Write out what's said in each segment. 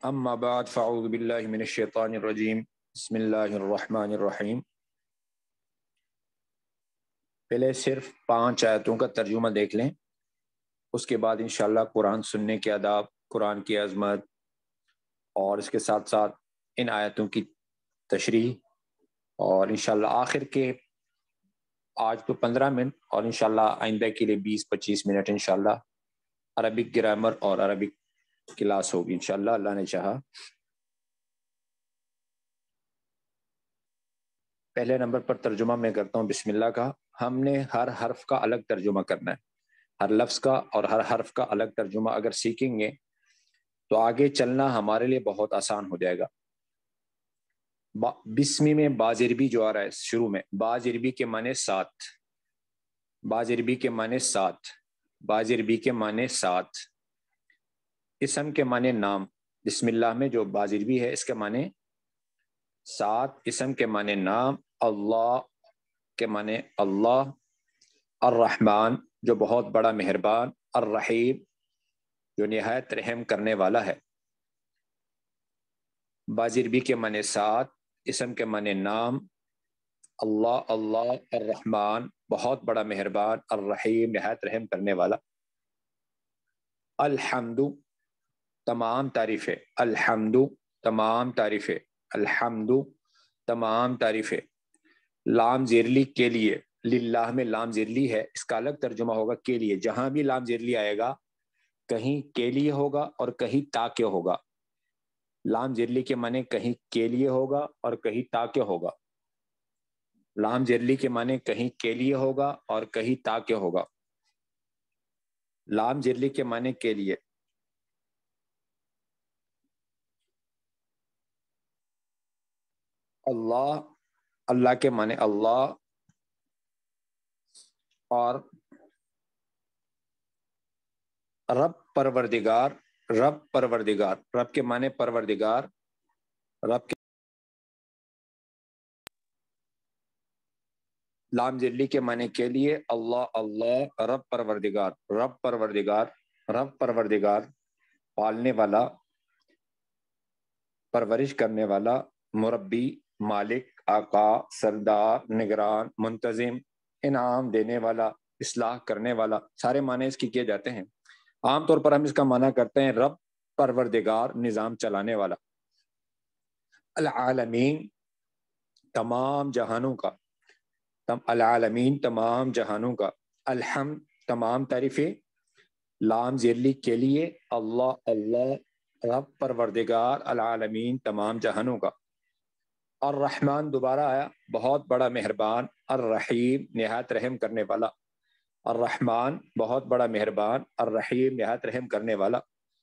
اما بعد فاعوذ باللہ من الشیطان الرجیم بسم اللہ الرحمن الرحیم۔ پہلے صرف 5 آیتوں کا ترجمہ دیکھ لیں، اس کے بعد انشاءاللہ قرآن سننے کے آداب، قرآن کی عظمت اور اس کے ساتھ ساتھ ان آیتوں کی تشریح، اور انشاءاللہ آخر کے آج تو 15 منٹ اور انشاءاللہ آئندہ کے لیے 20-25 منٹ انشاءاللہ عربک گرامر اور عربک کلاس ہوگی انشاءاللہ، اللہ نے چاہا۔ پہلے نمبر پر ترجمہ میں کرتا ہوں بسم اللہ کا۔ ہم نے ہر حرف کا الگ ترجمہ کرنا ہے، ہر لفظ کا اور ہر حرف کا الگ ترجمہ اگر سیکھیں گے تو آگے چلنا ہمارے لیے بہت آسان ہو جائے گا۔ بسمی میں باز عربی جو آ رہا ہے شروع میں، باز عربی کے معنی 7، باز عربی کے معنی 7، باز عربی کے معنی 7۔ اسم کے معنی نام، بسم اللہ میں جو باز عربی ہے اس کے معنی 7، اسم کے معنی نام، اللہ کے معنی اللہ، الرحمن جو بہت بڑا مہربان، الرحیم جو نہایت رحم کرنے والا ہے۔ باز عربی کے معنی 7، اسم کے معنی نام، اللہ اللہ، الرحمن بہت بڑا مہربان، الرحیم نہایت رحم کرنے والا۔ الحمد تمام تعریفیں، الحمد تمام تعریفیں، الحمد تمام تعریفیں۔ لام زیرلی کے لیے، للہ میں لام زیرلی ہے، اس کا الگ ترجمہ ہوگا کے لیے۔ جہاں بھی لام زیرلی آئے گا کہیں کے لیے ہوگا اور کہیں تاکہ ہوگا۔ لام زیرلی کے معنی کہیں کے لیے ہوگا اور کہیں تاکہ ہوگا۔ لام زیرلی کے معنی کہیں کے لیے ہوگا اور کہیں تاکہ ہوگا۔ لام زیرلی کے معنی کے لیے، اللہ اللہ کے معنی اللہ، اور رب پروردگار، رب پروردگار، رب کے معنی پروردگار، رب کے لام زیرلی کے معنی کے لیے، اللہ اللہ، رب پروردگار، رب پروردگار، رب پروردگار پالنے والا، پرورش کرنے والا، مربی، مالک، آقا، سردار، نگران، منتظم، انعام دینے والا، اصلاح کرنے والا، سارے معنی اس کی کیے جاتے ہیں۔ عام طور پر ہم اس کا معنی کرتے ہیں رب پروردگار، نظام چلانے والا۔ العالمین تمام جہانوں کا، العالمین تمام جہانوں کا۔ الحمد تمام تعریفیں، لام زیرلی کے لیے، اللہ اللہ، رب پروردگار، العالمین تمام جہانوں کا۔ الرحمن دوبارہ آیا، بہت بڑا مہربان، الرحیم نہایت رحم کرنے والا۔ الرحمن بہت بڑا مہربان، الرحیم نہایت رحم کرنے والا۔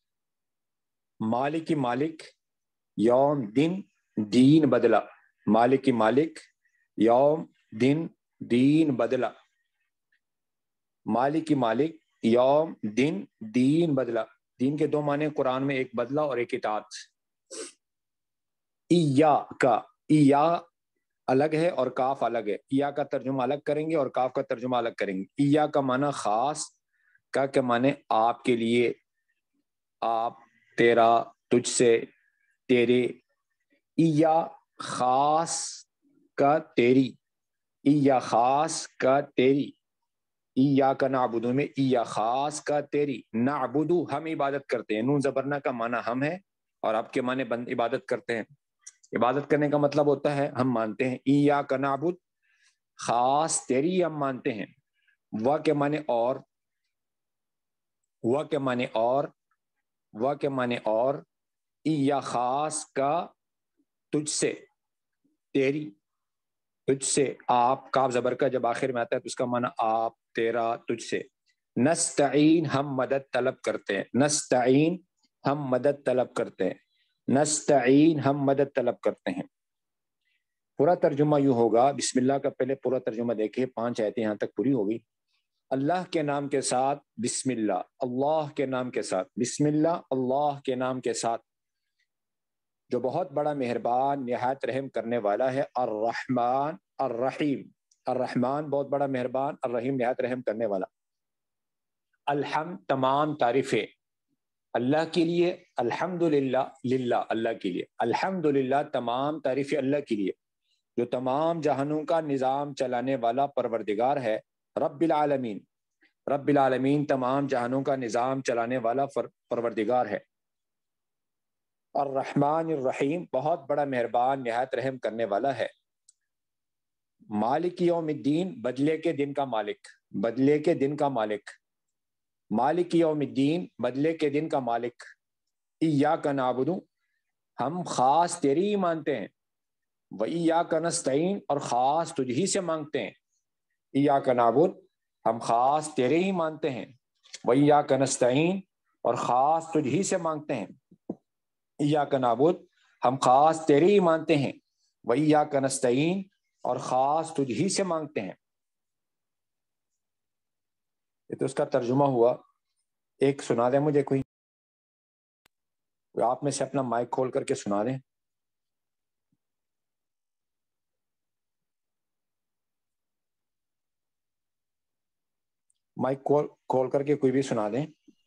مالک مالک یوم دن دین بدلا، مالک مالک یوم دن دین بدلا، مالک مالک یوم دن دین بدلا۔ دین کے 2 معنی قرآن میں، ایک بدلہ اور ایک اطاعت۔ ایا کا، ایا الگ ہے اور کاف الگ ہے، ایا کا ترجمہ الگ کریں گے اور کاف کا ترجمہ الگ کریں گے۔ ایا کا معنی خاص، کا کے معنی آپ کے لیے، آپ، تیرا، تجھ سے، تیرے۔ ایا خاص کا تیری، ایا خاص کا تیری۔ ایا کا نعبدو میں ایا خاص کا تیری، نعبدو ہم عبادت کرتے ہیں، نون زبرنا کا معنی ہم ہے اور آپ کے معنی بند عبادت کرتے ہیں۔ عبادت کرنے کا مطلب ہوتا ہے ہم مانتے ہیں، ایا کا نعبد خاص تیری ہم مانتے ہیں۔ و کے معنی اور، و کے معنی اور، و کے معنی اور، ایا خاص کا تجھ سے، تیری، تجھ سے، آپ، کاف زبر کا جب آخر میں آتا ہے تو اس کا معنی آپ، تیرا، تجھ سے۔ نستعین ہم مدد طلب کرتے ہیں، نستعین ہم مدد طلب کرتے ہیں، نستعین ہم مدد طلب کرتے ہیں۔ پورا ترجمہ یوں ہوگا، بسم اللہ کا پہلے پورا ترجمہ دیکھیں، 5 آیتیں یہاں تک پوری ہوگی۔ اللہ کے نام کے ساتھ، بسم اللہ، اللہ کے نام کے ساتھ، بسم اللہ اللہ کے نام کے ساتھ، جو بہت بڑا مہربان نہایت رحم کرنے والا ہے، الرحمن الرحیم، الرحمن بہت بڑا مہربان، الرحیم نہایت رحم کرنے والا۔ الحمد تمام تعریفیں، اللہ کے لیے، الحمدللہ، للہ اللہ کے لیے، الحمدللہ تمام تعریف اللہ کے لیے جو تمام جہانوں کا نظام چلانے والا پروردگار ہے، رب العالمین، رب العالمین تمام جہانوں کا نظام چلانے والا پروردگار ہے، الرحمن الرحیم بہت بڑا مہربان نہایت رحم کرنے والا ہے، مالک یوم الدین بدلے کے دن کا مالک، بدلے کے دن کا مالک، مالک یوم الدین بدلے کے دن کا مالک، ایاک نعبد ہم خاص تیری ہی مانتے ہیں، وایاک نستعین اور خاص تجھ ہی سے مانگتے ہیں، ایاک نعبد ہم خاص تیرے ہی مانتے ہیں، وایاک نستعین اور خاص تجھ ہی سے مانگتے ہیں، ایاک نعبد ہم خاص تیرے ہی مانتے ہیں، وایاک نستعین اور خاص تجھ ہی سے مانگتے ہیں۔ یہ تو اس کا ترجمہ ہوا۔ ایک سنا دیں مجھے کوئی، آپ میں سے اپنا مائک کھول کر کے سنا دیں۔ مائک کھول کر کے کوئی بھی سنا دیں۔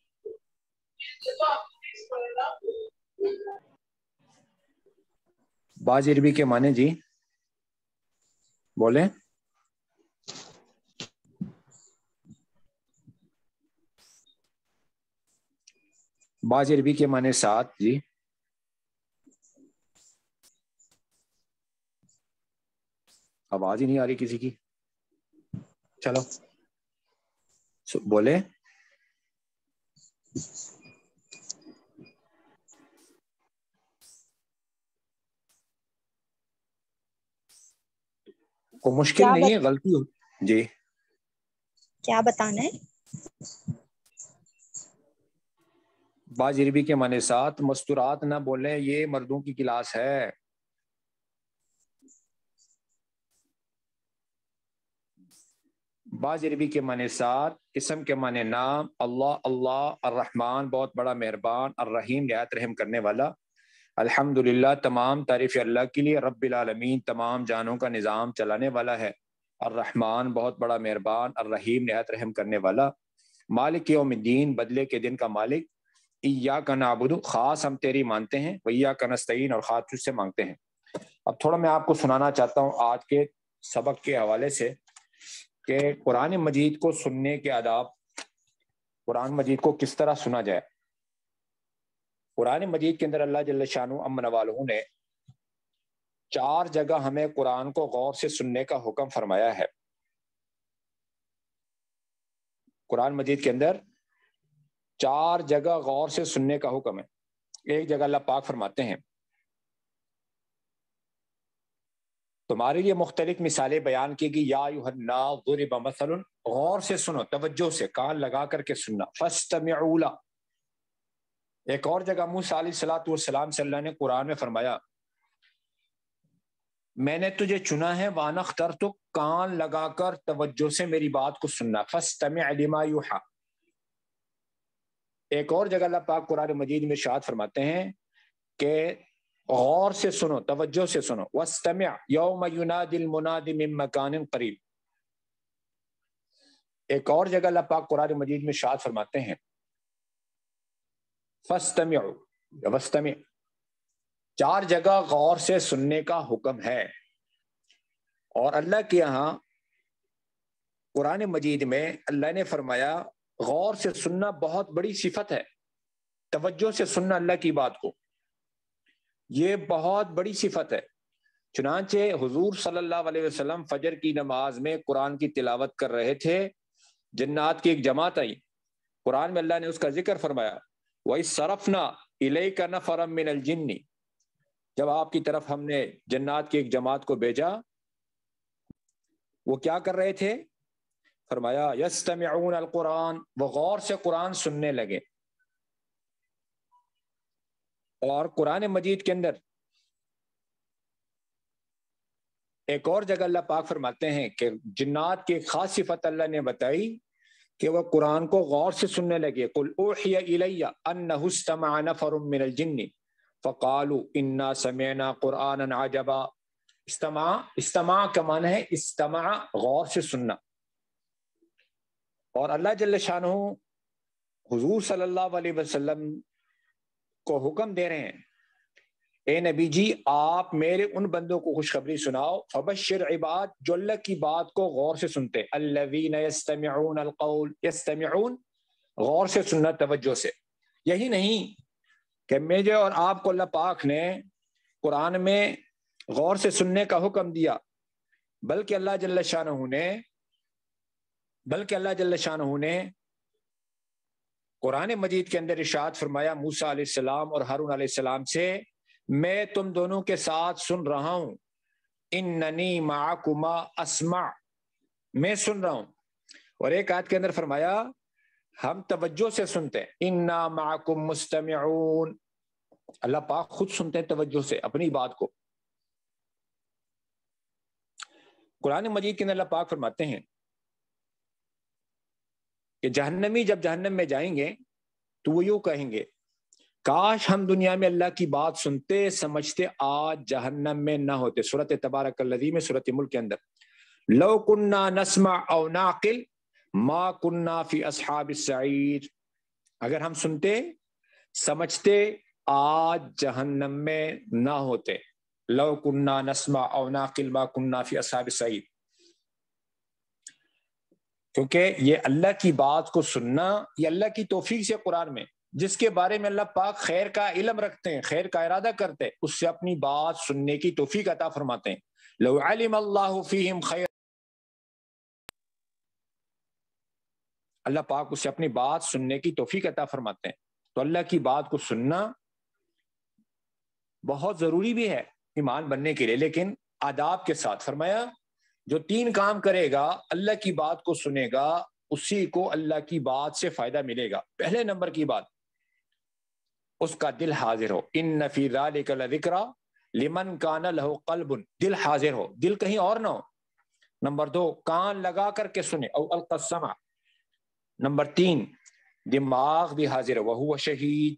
باز عربی کے معنی جی بولیں۔ باز عربی کے معنی 7 جی۔ آواز ہی نہیں آ رہی کسی کی، چلو بولے۔ وہ مشکل نہیں ہے، غلطی ہو جی۔ کیا بتانا ہے؟ باز عربی کے معنی 7 مستورات نہ بولیں، یہ مردوں کی کلاس ہے۔ باز عربی کے معنی 7 اسم کے معنی نام، اللہ اللہ، الرحمن بہت بڑا مہربان، الرحیم نہایت رحم کرنے والا، الحمدللہ تمام تعریف اللہ کے لیے، رب العالمین تمام جانوں کا نظام چلانے والا ہے، الرحمن بہت بڑا مہربان، الرحیم نہایت رحم کرنے والا، مالک یوم الدین بدلے کے دن کا مالک، ایاک نعبد خاص ہم تیری مانتے ہیں، وایاک نستعین اور خاص تجھ سے مانگتے ہیں۔ اب تھوڑا میں آپ کو سنانا چاہتا ہوں آج کے سبق کے حوالے سے کہ قرآن مجید کو سننے کے آداب، قرآن مجید کو کس طرح سنا جائے۔ قرآن مجید کے اندر اللہ جل شانہ امن والہ نے 4 جگہ ہمیں قرآن کو غور سے سننے کا حکم فرمایا ہے۔ قرآن مجید کے اندر 4 جگہ غور سے سننے کا حکم ہے۔ ایک جگہ اللہ پاک فرماتے ہیں تمہارے لیے مختلف مثالیں بیان کی گئی، یا ایھا الناس ضرب مثل، غور سے سنو، توجہ سے کان لگا کر کے سننا، فاستمعوا له۔ ایک اور جگہ موسیٰ علیہ الصلوۃ والسلام سے اللہ نے قرآن میں فرمایا میں نے تجھے چنا ہے، وانا اخترتک، کان لگا کر توجہ سے میری بات کو سننا، فاستمع لما یوحی۔ ایک اور جگہ اللہ پاک قرآن مجید میں ارشاد فرماتے ہیں کہ غور سے سنو، توجہ سے سنو، واستمع یوم ینادی المنادی من مکان قریب۔ ایک اور جگہ اللہ پاک قرآن مجید میں ارشاد فرماتے ہیں فاستمعوا واستمع۔ 4 جگہ غور سے سننے کا حکم ہے، اور اللہ کے یہاں قرآن مجید میں اللہ نے فرمایا غور سے سننا بہت بڑی صفت ہے، توجہ سے سننا اللہ کی بات کو، یہ بہت بڑی صفت ہے۔ چنانچہ حضور صلی اللہ علیہ وسلم فجر کی نماز میں قرآن کی تلاوت کر رہے تھے، جنات کی ایک جماعت آئی، قرآن میں اللہ نے اس کا ذکر فرمایا وَإِذْ صَرَفْنَا إِلَيْكَ نَفَرًا مِّنَ الْجِنِّ، جب آپ کی طرف ہم نے جنات کی ایک جماعت کو بھیجا، وہ کیا کر رہے تھے؟ فرمایا یستمعون القرآن، وہ غور سے قرآن سننے لگے۔ اور قرآن مجید کے اندر ایک اور جگہ اللہ پاک فرماتے ہیں کہ جنات کی ایک خاص صفت اللہ نے بتائی کہ وہ قرآن کو غور سے سننے لگے، قل اوحی الی انہ استمع نفر من الجن فقالوا انا سمعنا قرآنا عجبا۔ استماع کا معنی ہے استماع، غور سے سننا۔ اور اللہ جل شانہ حضور صلی اللہ علیہ وسلم کو حکم دے رہے ہیں اے نبی جی آپ میرے ان بندوں کو خوشخبری سناؤ فبشر عباد جو اللہ کی بات کو غور سے سنتے الذین یستمعون القول یستمعون غور سے سننا توجہ سے. یہی نہیں کہ مجھے اور آپ کو اللہ پاک نے قرآن میں غور سے سننے کا حکم دیا بلکہ اللہ جل شانہ نے قرآن مجید کے اندر ارشاد فرمایا موسیٰ علیہ السلام اور ہارون علیہ السلام سے میں تم دونوں کے ساتھ سن رہا ہوں اننی معکما اسمع میں سن رہا ہوں. اور ایک آیت کے اندر فرمایا ہم توجہ سے سنتے ہیں انا معکم مستمعون. اللہ پاک خود سنتے ہیں توجہ سے اپنی بات کو. قرآن مجید کے اندر اللہ پاک فرماتے ہیں کہ جہنمی جب جہنم میں جائیں گے تو وہ یوں کہیں گے کاش ہم دنیا میں اللہ کی بات سنتے سمجھتے آج جہنم میں نہ ہوتے. سورۃ تبارک الذی میں سورۃ ملک کے اندر لو کننا نسمع او نعقل ما کننا فی اصحاب السعیر. اگر ہم سنتے سمجھتے آج جہنم میں نہ ہوتے. لو کننا نسمع او نعقل ما کننا فی اصحاب السعیر. کیونکہ یہ اللہ کی بات کو سننا یہ اللہ کی توفیق سے قرآن میں جس کے بارے میں اللہ پاک خیر کا علم رکھتے ہیں خیر کا ارادہ کرتے ہیں اس سے اپنی بات سننے کی توفیق عطا فرماتے ہیں. لو علم اللہ فیہم خیر اللہ پاک اس سے اپنی بات سننے کی توفیق عطا فرماتے ہیں. تو اللہ کی بات کو سننا بہت ضروری بھی ہے ایمان بننے کے لیے لیکن آداب کے ساتھ. فرمایا جو 3 کام کرے گا اللہ کی بات کو سنے گا اسی کو اللہ کی بات سے فائدہ ملے گا. پہلے نمبر کی بات اس کا دل حاضر ہو. ان فی ذلک لذکری لمن کان لہ قلب. دل حاضر ہو دل کہیں اور نہ ہو. نمبر 2 کان لگا کر کے سنے او القى السمع. نمبر 3 دماغ بھی حاضر ہے وہو شہید.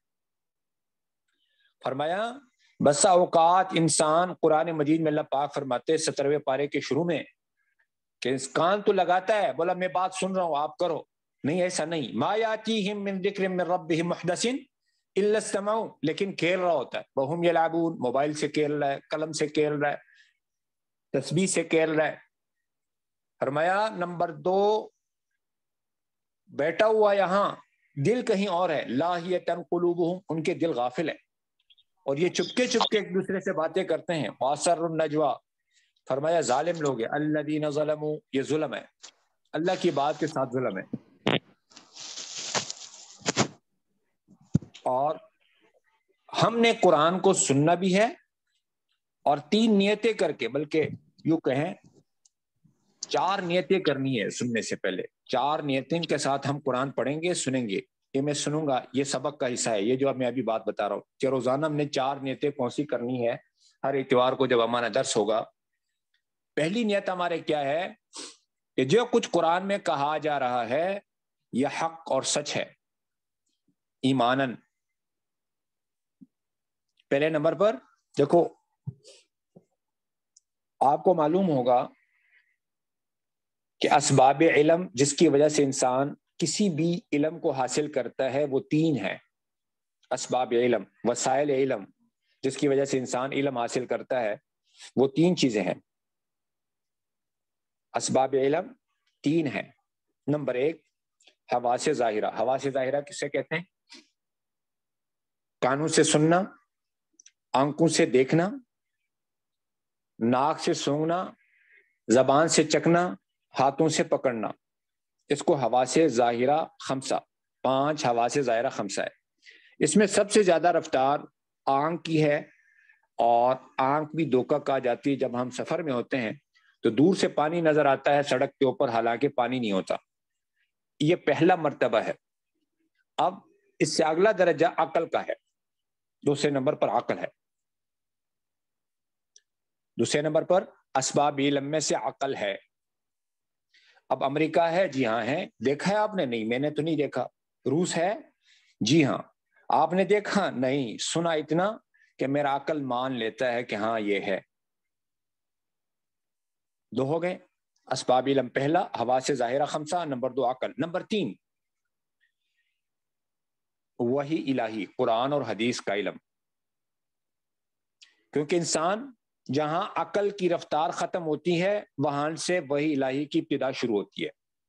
فرمایا بسا اوقات انسان قرآن مجید میں اللہ پاک فرماتے 17ویں پارے کے شروع میں کہ کان تو لگاتا ہے بولا میں بات سن رہا ہوں آپ کرو. نہیں ایسا نہیں. ما یاتیہم من ذکر من ربہم محدث الا استمعوا. لیکن کھیل رہا ہوتا ہے وہم یلعبون. موبائل سے کھیل رہا ہے قلم سے کھیل رہا ہے تسبیح سے کھیل رہا ہے. فرمایا نمبر 2 بیٹھا ہوا یہاں دل کہیں اور ہے. لاہیۃ قلوبہم ان کے دل غافل ہے اور یہ چپکے چپکے ایک دوسرے سے باتیں کرتے ہیں. واسر النجوا. فرمایا ظالم لوگ ہیں الذین ظلموا. یہ ظلم ہے اللہ کی بات کے ساتھ ظلم ہے. اور ہم نے قرآن کو سننا بھی ہے اور 3 نیتیں کر کے بلکہ یوں کہیں 4 نیتیں کرنی ہے سننے سے پہلے. 4 نیتیں کے ساتھ ہم قرآن پڑھیں گے سنیں گے. یہ میں سنوں گا یہ سبق کا حصہ ہے. یہ جو میں ابھی بات بتا رہا ہوں کہ روزانہ ہم نے 4 نیتیں کون سی کرنی ہے ہر اتوار کو جب ہمارا درس ہوگا. پہلی نیت ہمارے کیا ہے کہ جو کچھ قرآن میں کہا جا رہا ہے یہ حق اور سچ ہے ایمانن. پہلے نمبر پر دیکھو آپ کو معلوم ہوگا کہ اسباب علم جس کی وجہ سے انسان کسی بھی علم کو حاصل کرتا ہے وہ 3 ہیں. اسباب علم وسائل علم جس کی وجہ سے انسان علم حاصل کرتا ہے وہ 3 چیزیں ہیں. اسباب علم 3 ہیں. نمبر 1 حواس ظاہرہ. حواس ظاہرہ کسے کہتے ہیں؟ کانوں سے سننا, آنکھوں سے دیکھنا, ناک سے سونگھنا, زبان سے چکھنا, ہاتھوں سے پکڑنا. اس کو حواس ظاہرہ 5 حواس ظاہرہ 5 ہے. اس میں سب سے زیادہ رفتار آنکھ کی ہے اور آنکھ بھی دھوکہ کہا جاتی ہے. جب ہم سفر میں ہوتے ہیں تو دور سے پانی نظر آتا ہے سڑک کے اوپر حالانکہ پانی نہیں ہوتا. یہ پہلا مرتبہ ہے. اب اس سے اگلا درجہ عقل کا ہے. دوسرے نمبر پر عقل ہے. دوسرے نمبر پر اسباب علم میں سے عقل ہے. اب امریکہ ہے جی ہاں ہے. دیکھا ہے آپ نے؟ نہیں میں نے تو نہیں دیکھا. روس ہے جی ہاں. آپ نے دیکھا؟ نہیں. سنا اتنا کہ میرا عقل مان لیتا ہے کہ ہاں یہ ہے. 2 ہو گئے اسباب علم. پہلا حواس ظاہرہ 5. نمبر 2 عقل. نمبر 3 وہی الہی، قرآن اور حدیث کا علم. کیونکہ انسان جہاں عقل کی رفتار ختم ہوتی ہے وہاں سے وہی الہی کی ابتدا شروع ہوتی ہے.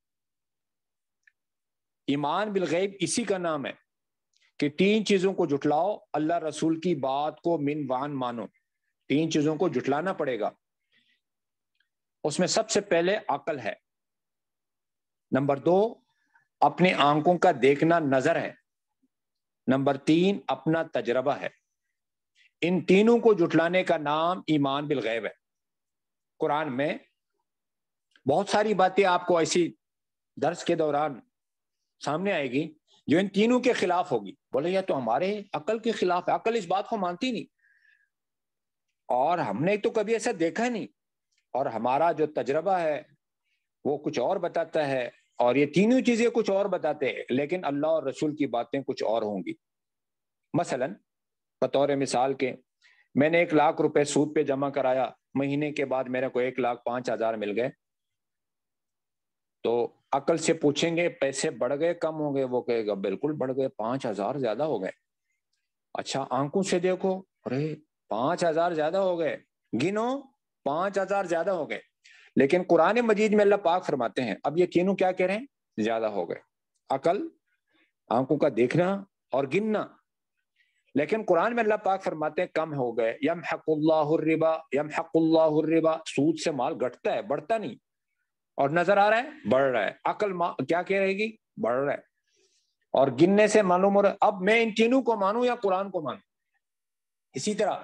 ایمان بالغیب اسی کا نام ہے کہ 3 چیزوں کو جھٹلاؤ، اللہ رسول کی بات کو من وان مانو. 3 چیزوں کو جھٹلانا پڑے گا. اس میں سب سے پہلے عقل ہے، نمبر 2 اپنے آنکھوں کا دیکھنا نظر ہے، نمبر 3 اپنا تجربہ ہے. ان تینوں کو جھٹلانے کا نام ایمان بالغیب ہے. قرآن میں بہت ساری باتیں آپ کو ایسی درس کے دوران سامنے آئے گی جو ان تینوں کے خلاف ہوگی. بولے یہ تو ہمارے عقل کے خلاف ہے، عقل اس بات کو مانتی نہیں، اور ہم نے تو کبھی ایسا دیکھا نہیں، اور ہمارا جو تجربہ ہے وہ کچھ اور بتاتا ہے، اور یہ تینوں چیزیں کچھ اور بتاتے ہیں، لیکن اللہ اور رسول کی باتیں کچھ اور ہوں گی. مثلا بطور مثال کے میں نے 1,00,000 روپے سود پہ جمع کرایا، مہینے کے بعد میرے کو 1,05,000 مل گئے. تو عقل سے پوچھیں گے پیسے بڑھ گئے کم ہو گئے؟ وہ کہے گا بالکل بڑھ گئے، 5,000 زیادہ ہو گئے. اچھا آنکھوں سے دیکھو، ارے 5,000 زیادہ ہو گئے، گنو 5,000 زیادہ ہو گئے. لیکن قرآن مجید میں اللہ پاک فرماتے ہیں اب یہ تینوں کیا کہہ رہے ہیں؟ زیادہ ہو گئے. عقل، آنکھوں کا دیکھنا اور گننا. لیکن قرآن میں اللہ پاک فرماتے ہیں کم ہو گئے. یمحق اللہ الربا، یمحق اللہ الربا، سود سے مال گھٹتا ہے، بڑھتا نہیں. اور نظر آ رہا ہے بڑھ رہا ہے. عقل کیا کہہ رہے گی؟ بڑھ رہا ہے. اور گننے سے معلوم ہو رہا ہے. اب میں ان تینوں کو مانوں یا قرآن کو مانوں؟ اسی طرح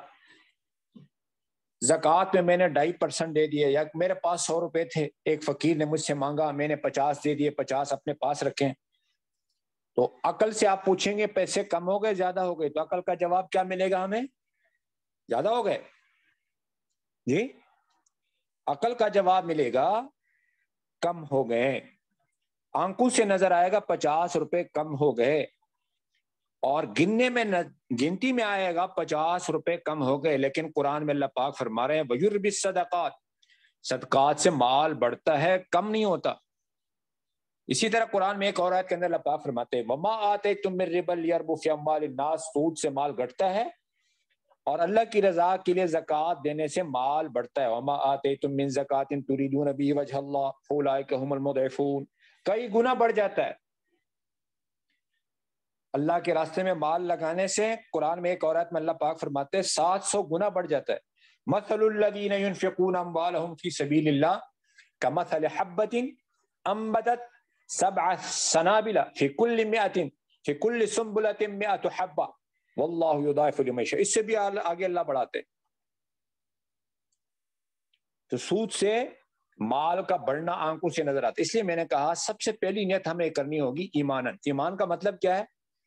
زکوٰۃ میں نے 2.5% دے دیے، یا میرے پاس 100 روپے تھے، ایک فقیر نے مجھ سے مانگا، میں نے 50 دے دیے، 50 اپنے پاس رکھیں. تو عقل سے آپ پوچھیں گے پیسے کم ہو گئے زیادہ ہو گئے؟ تو عقل کا جواب کیا ملے گا ہمیں؟ زیادہ ہو گئے. جی عقل کا جواب ملے گا کم ہو گئے. آنکھوں سے نظر آئے گا 50 روپے کم ہو گئے، اور گنتی میں آئے گا 50 روپے کم ہو گئے. لیکن قرآن میں اللہ پاک فرما رہے ہیں وَيُرْبِ الصَّدَقَاتِ، صدقات سے مال بڑھتا ہے، کم نہیں ہوتا. اسی طرح قرآن میں ایک اور آیت کے اندر اللہ پاک فرماتے ہیں وَمَا آتَيْتُم مِّن رِبًا لِيَرْبُو فِي أَمْوَالِ النَّاسِ، سود سے مال گھٹتا ہے، اور اللہ کی رضا کے لیے زکوٰۃ دینے سے مال بڑھتا ہے. وَمَا آتَيْتُم مِّن زَكَاةٍ تُرِيدُونَ بِهِ وَجْهَ اللَّهِ فَأُولَٰئِكَ هُمُ الْمُضْعِفُونَ. کئی گنا بڑھ جاتا ہے اللہ کے راستے میں مال لگانے سے. قرآن میں ایک اور آیت میں اللہ پاک فرماتے ہیں 700 گنا بڑھ جاتا ہے. مَثَلُ الَّذِينَ يُنْفِقُونَ أَمْوَالَهُمْ فِي سَبِيلِ اللَّهِ كَمَثَلِ حَبَّةٍ أَنبَتَتْ 7 سنابل فِي كُلِّ سُنبُلَةٍ 100 حَبَّةٍ وَاللَّهُ يُضَاعِفُ لِمَن يَشَاءُ. اس سے بھی آگے اللہ بڑھاتے. تو سود سے مال کا بڑھنا آنکھوں سے نظر آتا ہے. اس لیے میں نے کہا سب سے پہلی نیت ہمیں کرنی ہوگی ایماناً. ایمان کا مطلب کیا ہے؟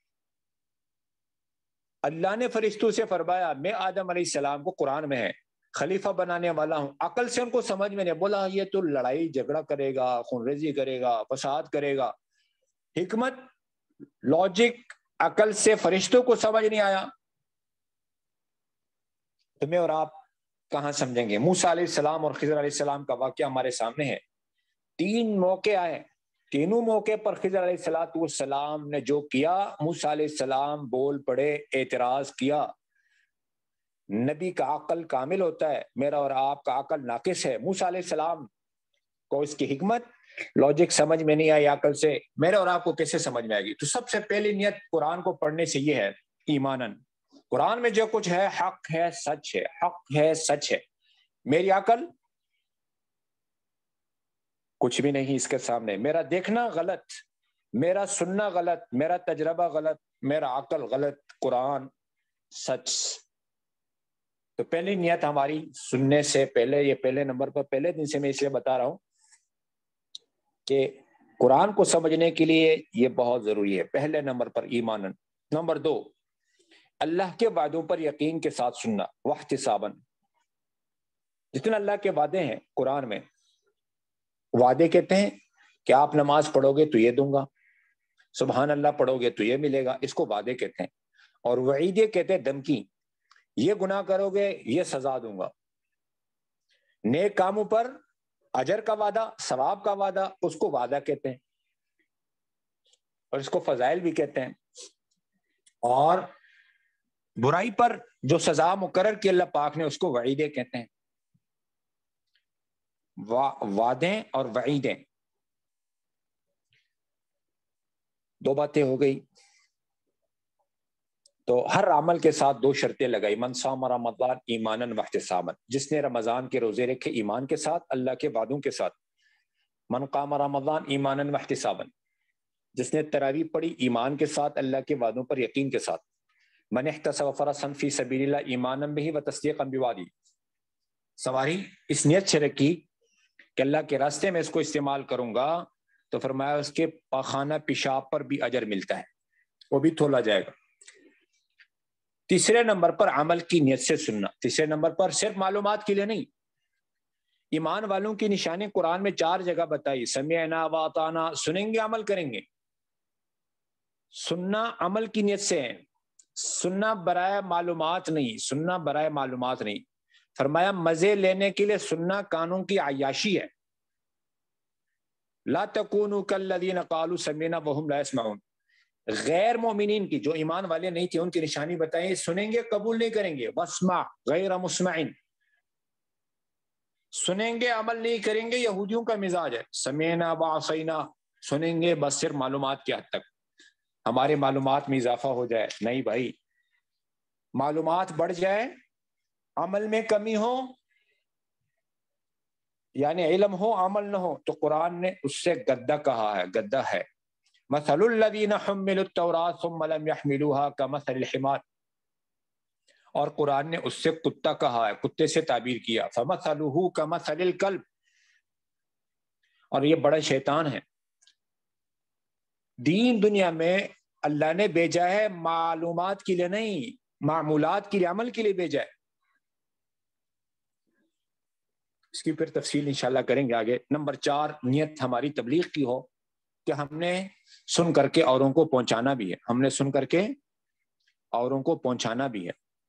اللہ نے فرشتوں سے فرمایا میں آدم علیہ السلام کو قرآن میں ہے خلیفہ بنانے والا ہوں. عقل سے ان کو سمجھ میں نہیں. بولا یہ تو لڑائی جھگڑا کرے گا، خونریزی کرے گا، فساد کرے گا. حکمت، لاجک، عقل سے فرشتوں کو سمجھ نہیں آیا. تمہیں اور آپ کہاں سمجھیں گے؟ موسیٰ علیہ السلام اور خضر علیہ السلام کا واقعہ ہمارے سامنے ہے. 3 موقع آئے، تینوں موقع پر خضر علیہ السلام نے جو کیا، موسیٰ علیہ السلام بول پڑے، اعتراض کیا. نبی کا عقل کامل ہوتا ہے، میرا اور آپ کا عقل ناقص ہے. موسیٰ علیہ السلام کو اس کی حکمت، لاجک سمجھ میں نہیں آئی عقل سے، میرے اور آپ کو کیسے سمجھ میں آئے گی؟ تو سب سے پہلی نیت قرآن کو پڑھنے سے یہ ہے ایماناً. قرآن میں جو کچھ ہے حق ہے، سچ ہے، حق ہے، سچ ہے. میری عقل کچھ بھی نہیں اس کے سامنے. میرا دیکھنا غلط، میرا سننا غلط، میرا تجربہ غلط، میرا عقل غلط، قرآن سچ. تو پہلی نیت ہماری سننے سے پہلے، یہ پہلے نمبر پر پہلے دن سے میں اس لیے بتا رہا ہوں کہ قرآن کو سمجھنے کے لیے یہ بہت ضروری ہے. پہلے نمبر پر ایماناً. نمبر 2 اللہ کے وعدوں پر یقین کے ساتھ سننا، واحتساباً. جتنے اللہ کے وعدے ہیں قرآن میں، وعدے کہتے ہیں کہ آپ نماز پڑھو گے تو یہ دوں گا، سبحان اللہ پڑھو گے تو یہ ملے گا، اس کو وعدے کہتے ہیں. اور وعیدے کہتے ہیں دھمکی، یہ گناہ کرو گے یہ سزا دوں گا. نیک کاموں پر اجر کا وعدہ، ثواب کا وعدہ، اس کو وعدہ کہتے ہیں، اور اس کو فضائل بھی کہتے ہیں. اور برائی پر جو سزا مقرر کی اللہ پاک نے اس کو وعیدیں کہتے ہیں. وعدیں اور وعیدیں دو باتیں ہو گئی. تو ہر عمل کے ساتھ دو شرطیں لگائی. من صام رمضان ایمانا واحتسابا، جس نے رمضان کے روزے رکھے ایمان کے ساتھ اللہ کے وعدوں کے ساتھ. من قام رمضان ایمانا واحتسابا، جس نے تراویح پڑھی ایمان کے ساتھ اللہ کے وعدوں پر یقین کے ساتھ. من احتسب فرضا فی سبیل اللہ ایمانا بہ وتصدیقا بوعدہ، سواری اس نیت سے رکھی کہ اللہ کے راستے میں اس کو استعمال کروں گا، تو فرمایا اس کے پاخانہ پیشاب پر بھی اجر ملتا ہے، وہ بھی تولا جائے گا. تیسرے نمبر پر عمل کی نیت سے سننا. تیسرے نمبر پر صرف معلومات کے لیے نہیں. ایمان والوں کی نشانی قرآن میں 4 جگہ بتائی. سمعنا واطعنا، سنیں گے عمل کریں گے. سننا عمل کی نیت سے ہے، سننا برائے معلومات نہیں، سننا برائے معلومات نہیں. فرمایا مزے لینے کے لیے سننا کانوں کی عیاشی ہے. لا تکونوا کالذین قالوا سمعنا وهم لا يسمعون. غیر مومنین کی جو ایمان والے نہیں تھے ان کی نشانی بتائیں، سنیں گے قبول نہیں کریں گے. واسمع غیر مسمع، سنیں گے عمل نہیں کریں گے. یہودیوں کا مزاج ہے سمعنا وعصینا، سنیں گے بس صرف معلومات کی حد تک، ہمارے معلومات میں اضافہ ہو جائے. نہیں بھائی، معلومات بڑھ جائے عمل میں کمی ہو، یعنی علم ہو عمل نہ ہو، تو قرآن نے اس سے گدہ کہا ہے، گدہ ہے. مثل الذین حملوا التوراۃ ثم لم يحملوها كمثل الحمار، اور قرآن نے اس سے کتا کہا ہے، کتے سے تعبیر کیا. فمثلہ کمثل الکلب، اور یہ بڑا شیطان ہے. دین دنیا میں اللہ نے بھیجا ہے معلومات کے لیے نہیں، معمولات کے لیے، عمل کے لیے بھیجا ہے. اس کی پھر تفصیل انشاءاللہ کریں گے آگے. نمبر 4، نیت ہماری تبلیغ کی ہو کہ ہم نے سن کر کے اوروں کو پہنچانا بھی ہے، ہم نے سن کر کے اوروں کو پہنچانا بھی ہے.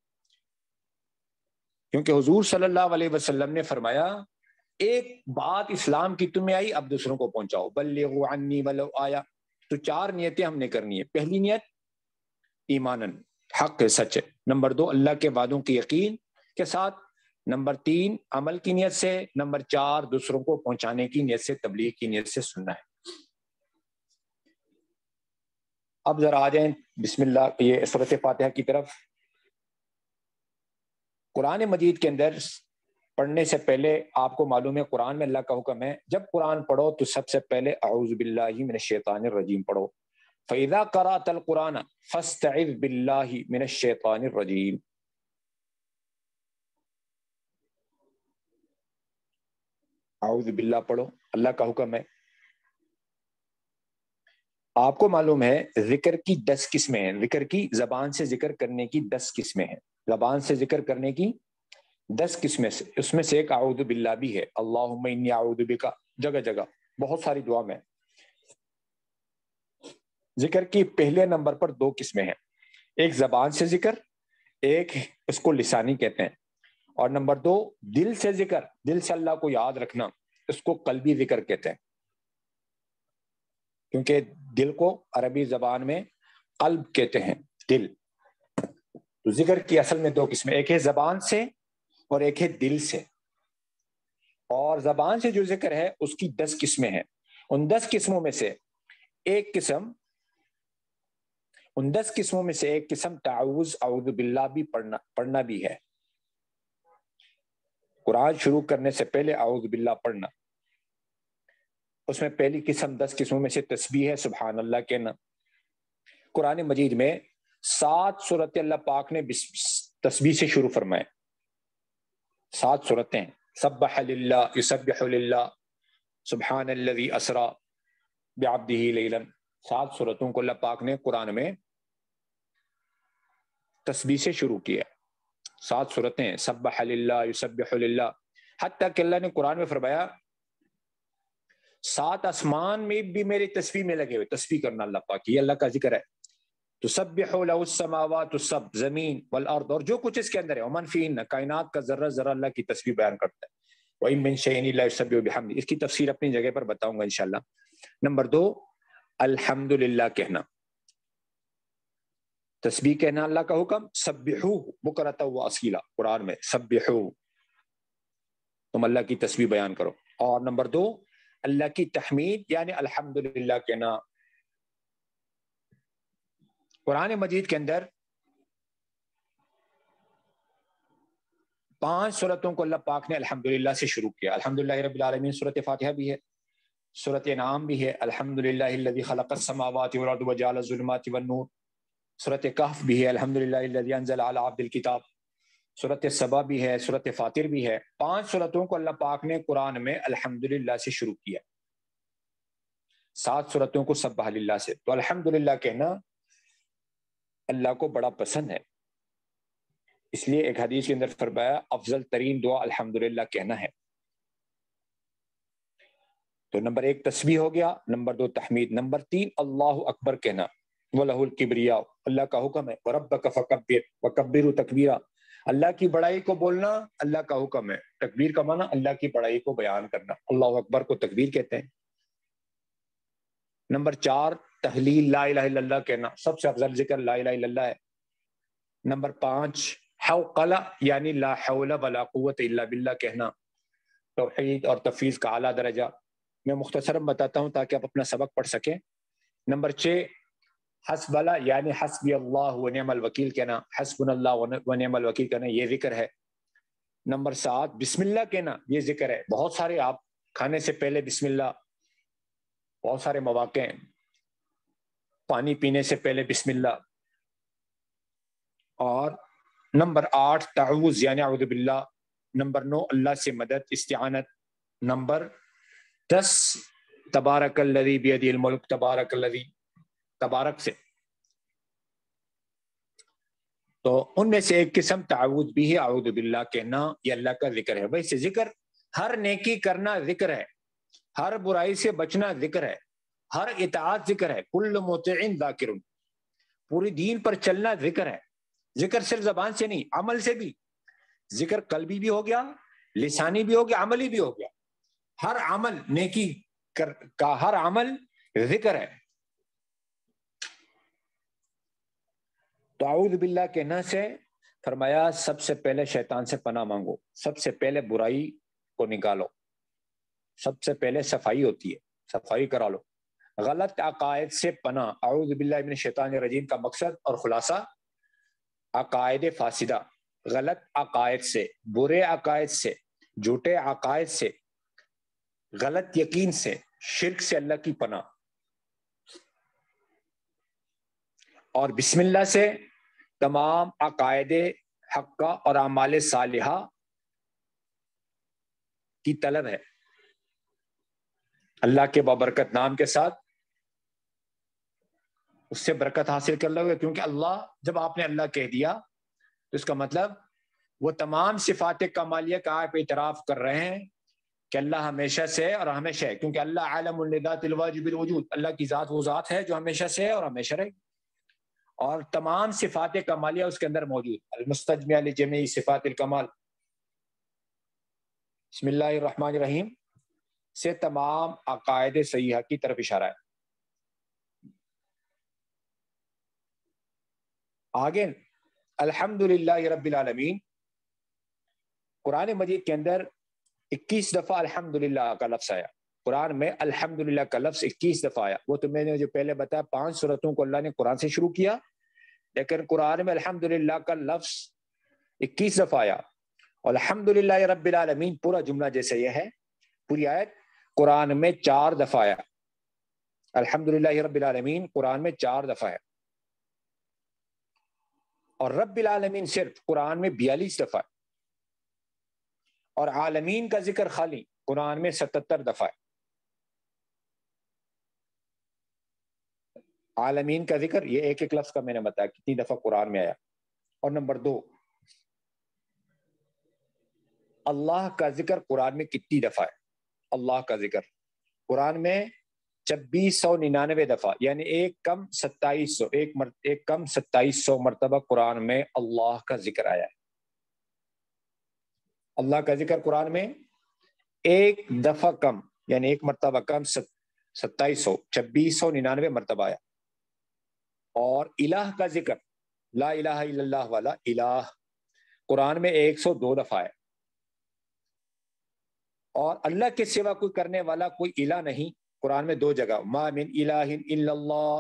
کیونکہ حضور صلی اللہ علیہ وسلم نے فرمایا ایک بات اسلام کی تمہیں آئی، اب دوسروں کو پہنچاؤ. بلغوا عنی ولو آیا. تو 4 نیتیں ہم نے کرنی ہے. پہلی نیت ایمانن، حق ہے، سچ ہے. نمبر 2 اللہ کے وعدوں کے یقین کے ساتھ. نمبر 3 عمل کی نیت سے. نمبر 4 دوسروں کو پہنچانے کی نیت سے، تبلیغ کی نیت سے سننا ہے. اب ذرا آ جائیں بسم اللہ یہ سورۃ فاتحہ کی طرف. قرآن مجید کے اندر پڑھنے سے پہلے آپ کو معلوم ہے قرآن میں اللہ کا حکم ہے جب قرآن پڑھو تو سب سے پہلے اعوذ باللہ من الشیطان الرجیم پڑھو. فَإِذَا قَرَأْتَ الْقُرْآنَ فَاسْتَعِذْ بِاللَّهِ مِنَ الشَّيْطَانِ الرَّجِيمِ. اعوذ باللہ پڑھو، اللہ کا حکم ہے. آپ کو معلوم ہے ذکر کی 10 قسمیں ہیں. ذکر کی زبان سے ذکر کرنے کی 10 قسمیں ہیں. زبان سے ذکر کرنے کی 10 قسمیں سے اس میں سے ایک اعوذ باللہ بھی ہے. اللہم انی اعوذ بک، جگہ جگہ بہت ساری دعا میں. ذکر کی پہلے نمبر پر 2 قسمیں ہیں، ایک زبان سے ذکر، ایک اس کو لسانی کہتے ہیں. اور نمبر 2 دل سے ذکر، دل سے اللہ کو یاد رکھنا، اس کو قلبی ذکر کہتے ہیں. کیونکہ دل کو عربی زبان میں قلب کہتے ہیں، دل. تو ذکر کی اصل میں 2 قسمیں، ایک ہے زبان سے اور ایک ہے دل سے. اور زبان سے جو ذکر ہے اس کی 10 قسمیں ہیں. ان 10 قسموں میں سے ایک قسم، ان 10 قسموں میں سے ایک قسم تعوذ اعوذ باللہ بھی پڑھنا بھی ہے. قرآن شروع کرنے سے پہلے اعوذ باللہ پڑھنا. اس میں پہلی قسم 10 قسموں میں سے تسبیح ہے، سبحان اللہ کہنا. قرآن مجید میں 7 سورتیں اللہ پاک نے تسبیح سے شروع فرمائے. 7 سورتیں، سبح للہ، یسبح للہ، سبحان الذی اسری بعبدہ لیلا. 7 سورتوں کو اللہ پاک نے قرآن میں تسبیح سے شروع کیا. 7 سورتیں، سبح للہ، یسبح للہ. حتیٰ کہ اللہ نے قرآن میں فرمایا 7 آسمان میں بھی میری تسبیح میں لگے ہوئے، تسبیح کرنا اللہ پاک، یہ اللہ کا ذکر ہے. تسبح لہ السماوات السبع، زمین والارض، اور جو کچھ اس کے اندر ہے، ومن فیہن، کائنات کا ذرہ ذرہ اللہ کی تسبیح بیان کرتا ہے. وَإِن مِّن شَيْءٍ إِلَّا يُسَبِّحُ بِحَمْدِهِ، اس کی تفسیر اپنی جگہ پر بتاؤں گا انشاءاللہ. نمبر 2 الحمدللہ کہنا. تسبیح کہنا اللہ کا حکم، سبحوہ بکرۃ و اصیلا، قرآن میں سبحوہ، تم اللہ کی تسبیح بیان کرو۔ اور نمبر 2 اللہ کی تحمید یعنی الحمدللہ کہنا۔ قرآن مجید کے اندر 5 سورتوں کو اللہ پاک نے الحمدللہ سے شروع کیا۔ الحمدللہ رب العالمین سورۃ فاتحہ بھی ہے، سورۃ انعام بھی ہے، الحمدللہ الذی خلق السماوات والارض وجعل الظلمات والنور، سورۃ کہف بھی ہے، الحمدللہ الذی انزل علی عبدہ الکتاب، سورۃ سبا بھی ہے، سورۃ فاطر بھی ہے۔ 5 سورتوں کو اللہ پاک نے قرآن میں الحمدللہ سے شروع کیا، 7 سورتوں کو سبح للہ سے۔ تو الحمدللہ کہنا اللہ کو بڑا پسند ہے، اس لیے ایک حدیث کے اندر فرمایا افضل ترین دعا الحمدللہ کہنا ہے۔ تو نمبر 1 تسبیح ہو گیا، نمبر 2 تحمید، نمبر 3 اللہ اکبر کہنا، وَلَهُ الْكِبْرِيَاءُ، اللہ کا حکم ہے، وَرَبَّكَ فَكَبِّرْ وَكَبِّرْهُ تَكْبِيرًا، اللہ کی بڑائی کو بولنا اللہ کا حکم ہے۔ تکبیر کا معنی اللہ کی بڑائی کو بیان کرنا، اللہ اکبر کو تکبیر کہتے ہیں۔ نمبر 4 تحلیل لا الہ الا اللہ کہنا، سب سے افضل ذکر لا الہ الا اللہ ہے۔ نمبر 5 حوقلہ یعنی لا حول ولا قوت الا باللہ کہنا، توحید اور تفویض کا اعلیٰ درجہ۔ میں مختصراً بتاتا ہوں تاکہ آپ اپنا سبق پڑھ سکیں۔ نمبر 6 حسب اللہ یعنی حسبی اللہ و نعم الوکیل کہنا، حسبنا اللہ و نعم الوکیل کہنا، یہ ذکر ہے۔ نمبر 7 بسم اللہ کہنا، یہ ذکر ہے۔ بہت سارے آپ کھانے سے پہلے بسم اللہ، بہت سارے مواقع ہیں، پانی پینے سے پہلے بسم اللہ۔ اور نمبر 8 تعوذ یعنی اعوذ باللہ، نمبر 9 اللہ سے مدد استعانت، نمبر 10 تبارک الذی بیدہ الملک، تبارک الذی، تبارک سے۔ تو ان میں سے ایک قسم تعوذ بھی ہے، اعوذ باللہ کہنا، یہ اللہ کا ذکر ہے۔ ویسے ذکر ہر نیکی کرنا ذکر ہے، ہر برائی سے بچنا ذکر ہے، ہر اطاعت ذکر ہے، کل مطیع ذاکر، پوری دین پر چلنا ذکر ہے۔ ذکر صرف زبان سے نہیں، عمل سے بھی، ذکر قلبی بھی ہو گیا، لسانی بھی ہو گیا، عملی بھی ہو گیا۔ ہر عمل نیکی کا ہر عمل ذکر ہے۔ تو اعوذ باللہ کہنا سے فرمایا سب سے پہلے شیطان سے پناہ مانگو، سب سے پہلے برائی کو نکالو، سب سے پہلے صفائی ہوتی ہے، صفائی کرا لو۔ غلط عقائد سے پناہ، اعوذ باللہ من الشیطان الرجیم کا مقصد اور خلاصہ عقائد فاسدہ، غلط عقائد سے، برے عقائد سے، جھوٹے عقائد سے، غلط یقین سے، شرک سے اللہ کی پناہ۔ اور بسم اللہ سے تمام عقائد حقہ اور اعمال صالحہ کی طلب ہے، اللہ کے بابرکت نام کے ساتھ اس سے برکت حاصل کر لو گے، کیونکہ اللہ، جب آپ نے اللہ کہہ دیا تو اس کا مطلب وہ تمام صفات کمالیہ کا آپ اعتراف کر رہے ہیں کہ اللہ ہمیشہ سے اور ہمیشہ ہے، کیونکہ اللہ عالم لذات الواجب الوجود، اللہ کی ذات وہ ذات ہے جو ہمیشہ سے ہے اور ہمیشہ رہے، اور تمام صفات کمالیہ اس کے اندر موجود، المستجمع لجمیع صفات الکمال۔ بسم اللہ الرحمن الرحیم سے تمام عقائد صحیحہ کی طرف اشارہ ہے۔ آگے الحمدللہ رب العالمین، قرآن مجید کے اندر 21 دفعہ الحمدللہ کا لفظ آیا، قرآن میں الحمدللہ کا لفظ 21 دفعہ آیا۔ وہ تو میں نے جو پہلے بتایا 5 سورتوں کو اللہ نے قرآن سے شروع کیا، لیکن قرآن میں الحمدللہ کا لفظ 21 دفعہ آیا۔ اور الحمدللہ رب العالمین پورا جملہ جیسے یہ ہے، پوری آیت قرآن میں 4 دفعہ آیا۔ الحمدللہ رب العالمین قرآن میں 4 دفعہ ہے، اور رب العالمین صرف قرآن میں 42 دفعہ ہے، اور عالمین کا ذکر خالی قرآن میں 77 دفعہ ہے۔ عالمین کا ذکر یہ ایک ایک لفظ کا میں نے بتایا کتنی دفعہ قرآن میں آیا۔ اور نمبر 2 اللہ کا ذکر قرآن میں کتنی دفعہ ہے؟ اللہ کا ذکر قرآن میں 2699 دفعہ، یعنی ایک کم 2700 مرتبہ قرآن میں اللہ کا ذکر آیا ہے۔ اللہ کا ذکر قرآن میں ایک دفعہ کم، یعنی ایک مرتبہ کم 2699 مرتبہ آیا۔ اور الہ کا ذکر لا الہ الا اللہ والا الہ قرآن میں 102 دفعہ ہے، اور اللہ کے سوا کوئی کرنے والا کوئی الہ نہیں قرآن میں 2 جگہ، ما من الہ الا اللہ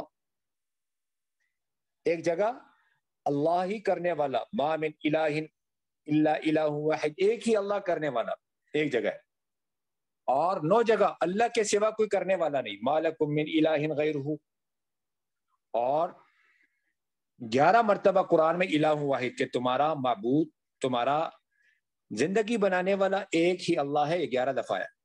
ایک جگہ، اللہ ہی کرنے والا، ما من الہ الا الہ واحد ایک ہی اللہ کرنے والا ایک جگہ ہے، اور 9 جگہ اللہ کے سوا کوئی کرنے والا نہیں، ما لکم من الہ غیرہ، اور 11 مرتبہ قرآن میں الہ واحد کہ تمہارا معبود، تمہارا زندگی بنانے والا ایک ہی اللہ ہے، 11 دفعہ ہے۔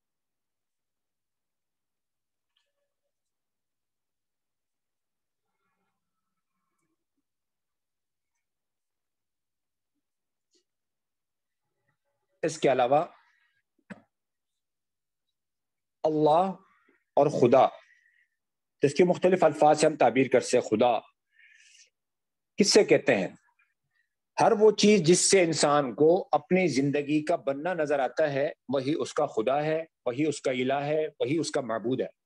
اس کے علاوہ اللہ اور خدا، جس کے مختلف الفاظ سے ہم تعبیر کر سے خدا کس سے کہتے ہیں؟ ہر وہ چیز جس سے انسان کو اپنی زندگی کا بننا نظر آتا ہے وہی اس کا خدا ہے، وہی اس کا الہ ہے، وہی اس کا معبود ہے۔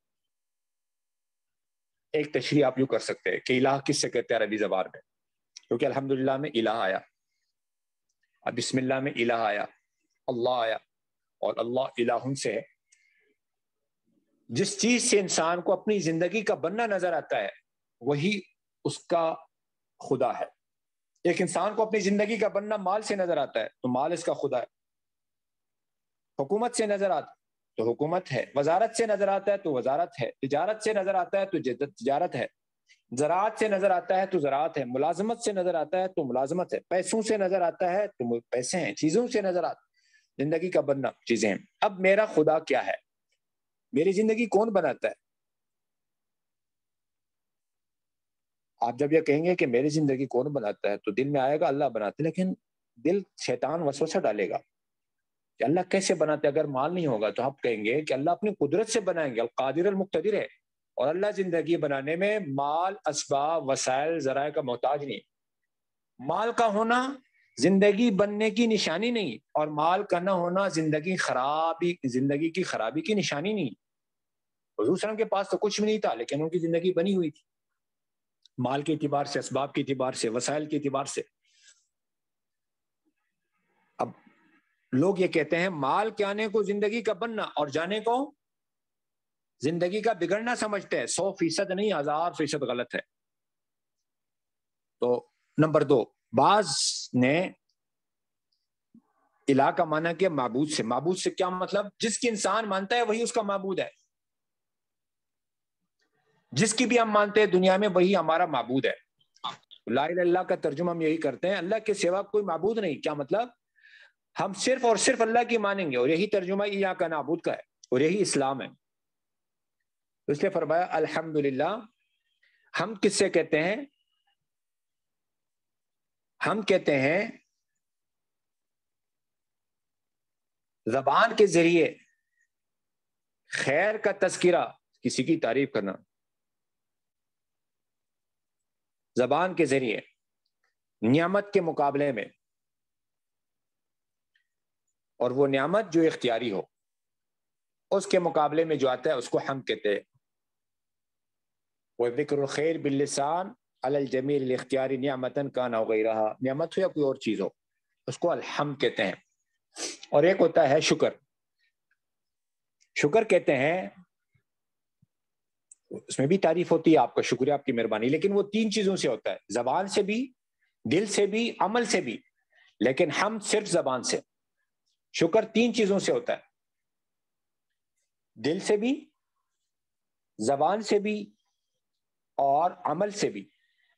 ایک تشریح آپ یوں کر سکتے ہیں کہ الہ کس سے کہتے ہیں عربی زبان میں، کیونکہ الحمدللہ میں الہ آیا، اب بسم اللہ میں الہ آیا، اللہ آیا، اور اللہ الہ سے ہے۔ جس چیز سے انسان کو اپنی زندگی کا بننا نظر آتا ہے وہی اس کا خدا ہے۔ ایک انسان کو اپنی زندگی کا بننا مال سے نظر آتا ہے تو مال اس کا خدا ہے، حکومت سے نظر آتا ہے تو حکومت ہے، وزارت سے نظر آتا ہے تو وزارت ہے، تجارت سے نظر آتا ہے تو تجارت ہے، زراعت سے نظر آتا ہے تو زراعت ہے، ملازمت سے نظر آتا ہے تو ملازمت ہے، پیسوں سے نظر آتا ہے تو پیسے ہیں، چیزوں سے نظر آتا ہے، زندگی کا بننا چیزیں ہیں۔ اب میرا خدا کیا ہے؟ میری زندگی کون بناتا ہے؟ آپ جب یہ کہیں گے کہ میری زندگی کون بناتا ہے تو دل میں آئے گا اللہ بناتے، لیکن دل شیطان وسوسہ ڈالے گا کہ اللہ کیسے بناتے؟ اگر مال نہیں ہوگا تو آپ کہیں گے کہ اللہ اپنی قدرت سے بنائیں گے، القادر المقتدر ہے، اور اللہ زندگی بنانے میں مال، اسباب، وسائل، ذرائع کا محتاج نہیں۔ مال کا ہونا زندگی بننے کی نشانی نہیں، اور مال کا نہ ہونا زندگی کی خرابی کی نشانی نہیں۔ حضور صلی اللہ علیہ وسلم کے پاس تو کچھ بھی نہیں تھا لیکن ان کی زندگی بنی ہوئی تھی، مال کے اعتبار سے، اسباب کے اعتبار سے، وسائل کے اعتبار سے۔ اب لوگ یہ کہتے ہیں مال کے آنے کو زندگی کا بننا اور جانے کو زندگی کا بگڑنا سمجھتے ہیں۔ 100% نہیں، 1000% غلط ہے۔ تو نمبر 2، بعض نے الہ کا معنی کیا معبود سے۔ معبود سے کیا مطلب؟ جس کی انسان مانتا ہے وہی اس کا معبود ہے، جس کی بھی ہم مانتے ہیں دنیا میں وہی ہمارا معبود ہے۔ لا الہ الا اللہ کا ترجمہ ہم یہی کرتے ہیں، اللہ کے سوا کوئی معبود نہیں۔ کیا مطلب؟ ہم صرف اور صرف اللہ کی مانیں گے، اور یہی ترجمہ ایاک نعبد کا ہے، اور یہی اسلام ہے۔ اس لیے فرمایا الحمدللہ۔ ہم کس سے کہتے ہیں؟ ہم کہتے ہیں زبان کے ذریعے خیر کا تذکرہ، کسی کی تعریف کرنا، زبان کے ذریعے نعمت کے مقابلے میں، اور وہ نعمت جو اختیاری ہو اس کے مقابلے میں جو آتا ہے اس کو ہم کہتے ہیں۔ وَذِكْرُ الْخَيْرِ بِاللِّسَانِ عَلَى الْجَمِيلِ الْاخْتِيَارِ نِعْمَةً كَانَ أَوْ غَيْرَهَا، نعمت ہو یا کوئی اور چیز ہو اس کو الحمد کہتے ہیں۔ اور ایک ہوتا ہے شکر۔ شکر کہتے ہیں، اس میں بھی تعریف ہوتی ہے، آپ کا شکریہ، آپ کی مہربانی، لیکن وہ 3 چیزوں سے ہوتا ہے، زبان سے بھی، دل سے بھی، عمل سے بھی، لیکن ہم صرف زبان سے۔ شکر 3 چیزوں سے ہوتا ہے، دل سے بھی، زبان سے بھی، اور عمل سے بھی۔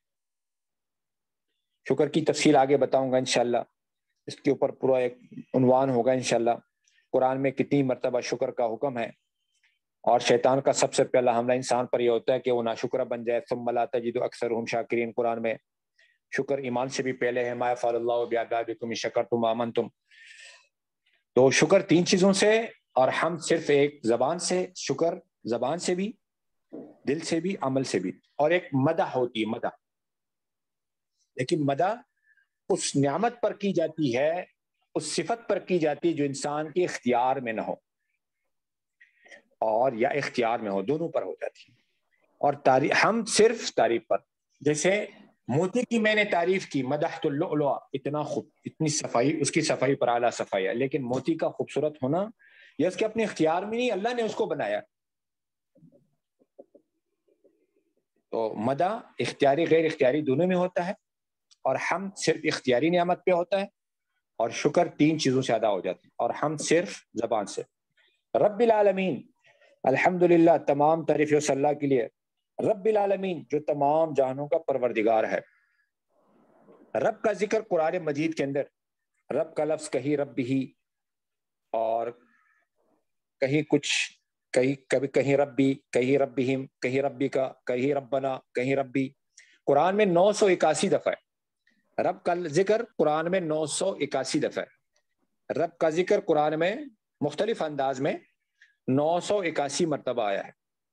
شکر کی تفصیل آگے بتاؤں گا انشاءاللہ، اس کے اوپر پورا ایک عنوان ہوگا انشاءاللہ، قرآن میں کتنی مرتبہ شکر کا حکم ہے، اور شیطان کا سب سے پہلا حملہ انسان پر یہ ہوتا ہے کہ وہ ناشکرہ بن جائے۔ ثم لا تجد اکثرهم شاکرین، قرآن میں شکر ایمان سے بھی پہلے ہے، ما یفعل اللہ بعذابکم ان شکرتم وآمنتم۔ تو شکر 3 چیزوں سے، اور ہم صرف ایک زبان سے۔ شکر زبان سے بھی، دل سے بھی، عمل سے بھی۔ اور ایک مدح ہوتی ہے، مدح، لیکن مدح اس نعمت پر کی جاتی ہے، اس صفت پر کی جاتی ہے جو انسان کے اختیار میں نہ ہو، اور یا اختیار میں ہو، دونوں پر ہو جاتی ہے۔ اور ہم صرف تعریف پر، جیسے موتی کی میں نے تعریف کی، مدحت اللؤلؤ، اتنا خوب، اتنی صفائی، اس کی صفائی پر اعلیٰ صفائی ہے، لیکن موتی کا خوبصورت ہونا یہ اس کے اپنے اختیار میں نہیں، اللہ نے اس کو بنایا. تو مدح اختیاری غیر اختیاری دونوں میں ہوتا ہے، اور حمد صرف اختیاری نعمت پہ ہوتا ہے، اور شکر 3 چیزوں سے ادا ہو جاتا ہے، اور حمد صرف زبان سے. رب العالمین، الحمدللہ، تمام تعریف اس اللہ کے لیے. رب العالمین، جو تمام جہانوں کا پروردگار ہے. رب کا ذکر قرآن مجید کے اندر رب کا لفظ کہیں رب بھی، اور کہیں کچھ، کبھی کہیں ربی، کہیں ربہم، کہیں ربی کا، کہیں ربنا، کہیں ربی. قرآن میں 981 دفعہ ہے رب کا ذکر، قرآن میں 981 دفعہ ہے رب کا ذکر، قرآن میں مختلف انداز میں 981 مرتبہ آیا ہے.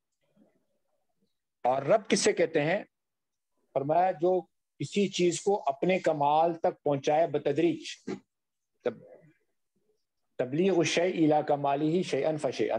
اور رب کس سے کہتے ہیں؟ فرمایا جو کسی چیز کو اپنے کمال تک پہنچائے بتدریج، تبلیغ الشیء الی کمالہ شیئا فشیئا،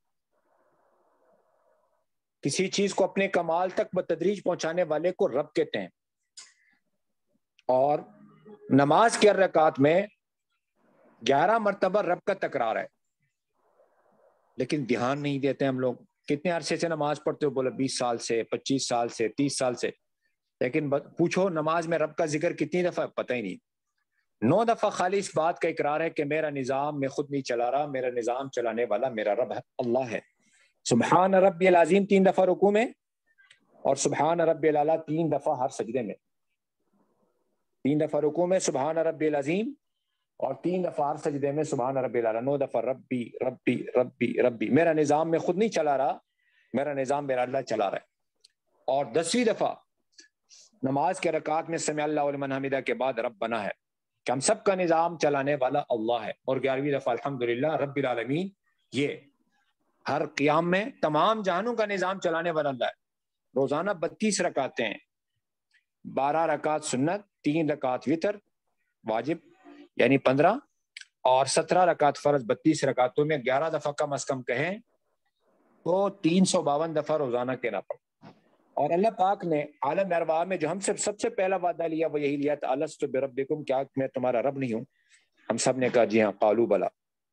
کسی چیز کو اپنے کمال تک بتدریج پہنچانے والے کو رب کہتے ہیں. اور نماز کے رکعات میں 11 مرتبہ رب کا تکرار ہے، لیکن دھیان نہیں دیتے ہم لوگ. کتنے عرصے سے نماز پڑھتے ہو؟ بولے 20 سال سے، 25 سال سے، 30 سال سے. لیکن پوچھو نماز میں رب کا ذکر کتنی دفعہ؟ پتہ ہی نہیں. 9 دفعہ خالی اس بات کا اقرار ہے کہ میرا نظام میں خود نہیں چلا رہا، میرا نظام چلانے والا میرا رب ہے، اللہ ہے. سبحان ربی العظیم 3 دفعہ رکوع میں، اور سبحان ربی الاعلیٰ 3 دفعہ ہر سجدے میں. 3 دفعہ رکوع میں سبحان ربی العظیم، اور 3 دفعہ ہر سجدے میں سبحان ربی الاعلیٰ. 9 دفعہ ربی ربی ربی ربی، میرا نظام میں خود نہیں چلا رہا، میرا نظام میرا اللہ چلا رہا ہے. اور 10ویں دفعہ نماز کے رکعات میں سمع اللہ لمن حمدہ کے بعد رب بنا ہے کہ ہم سب کا نظام چلانے والا اللہ ہے. اور 11ویں دفعہ الحمدللہ رب العالمین، یہ ہر قیام میں تمام جہانوں کا نظام چلانے والا اللہ ہے. روزانہ 32 رکعتیں ہیں، 12 رکعت سنت، 3 رکعت وتر واجب یعنی 15، اور 17 رکعت فرض. 32 رکعتوں میں 11 دفعہ کم از کم کہیں تو 352 دفعہ روزانہ کہنا پڑتا. اور اللہ پاک نے عالم ارواح میں جو ہم سب سے پہلا وعدہ لیا وہ یہی لیا تھا، الست بربکم، کیا میں تمہارا رب نہیں ہوں؟ ہم سب نے کہا جی ہاں، قالوا بلا.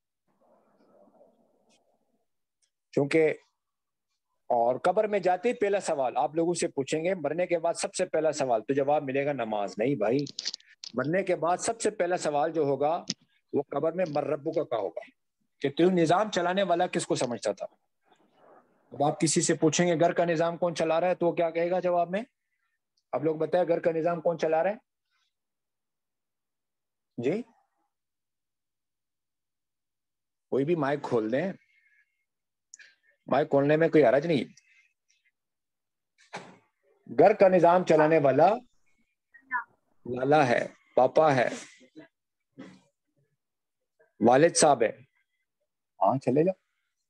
چونکہ اور قبر میں جاتے ہی پہلا سوال آپ لوگوں سے پوچھیں گے، مرنے کے بعد سب سے پہلا سوال، تو جواب ملے گا نماز. نہیں بھائی، مرنے کے بعد سب سے پہلا سوال جو ہوگا وہ قبر میں مر ربو کا ہوگا، کہ تو نظام چلانے والا کس کو سمجھتا تھا. اب آپ کسی سے پوچھیں گے گھر کا نظام کون چلا رہا ہے، تو وہ کیا کہے گا جواب میں؟ اب لوگ بتائیں گھر کا نظام کون چلا رہا ہے؟ جی کوئی بھی مائک کھول دیں، مائک کھولنے میں کوئی حرج نہیں. گھر کا نظام چلانے والا لالا ہے، پاپا ہے، والد صاحب ہے. ہاں چلے جاؤ.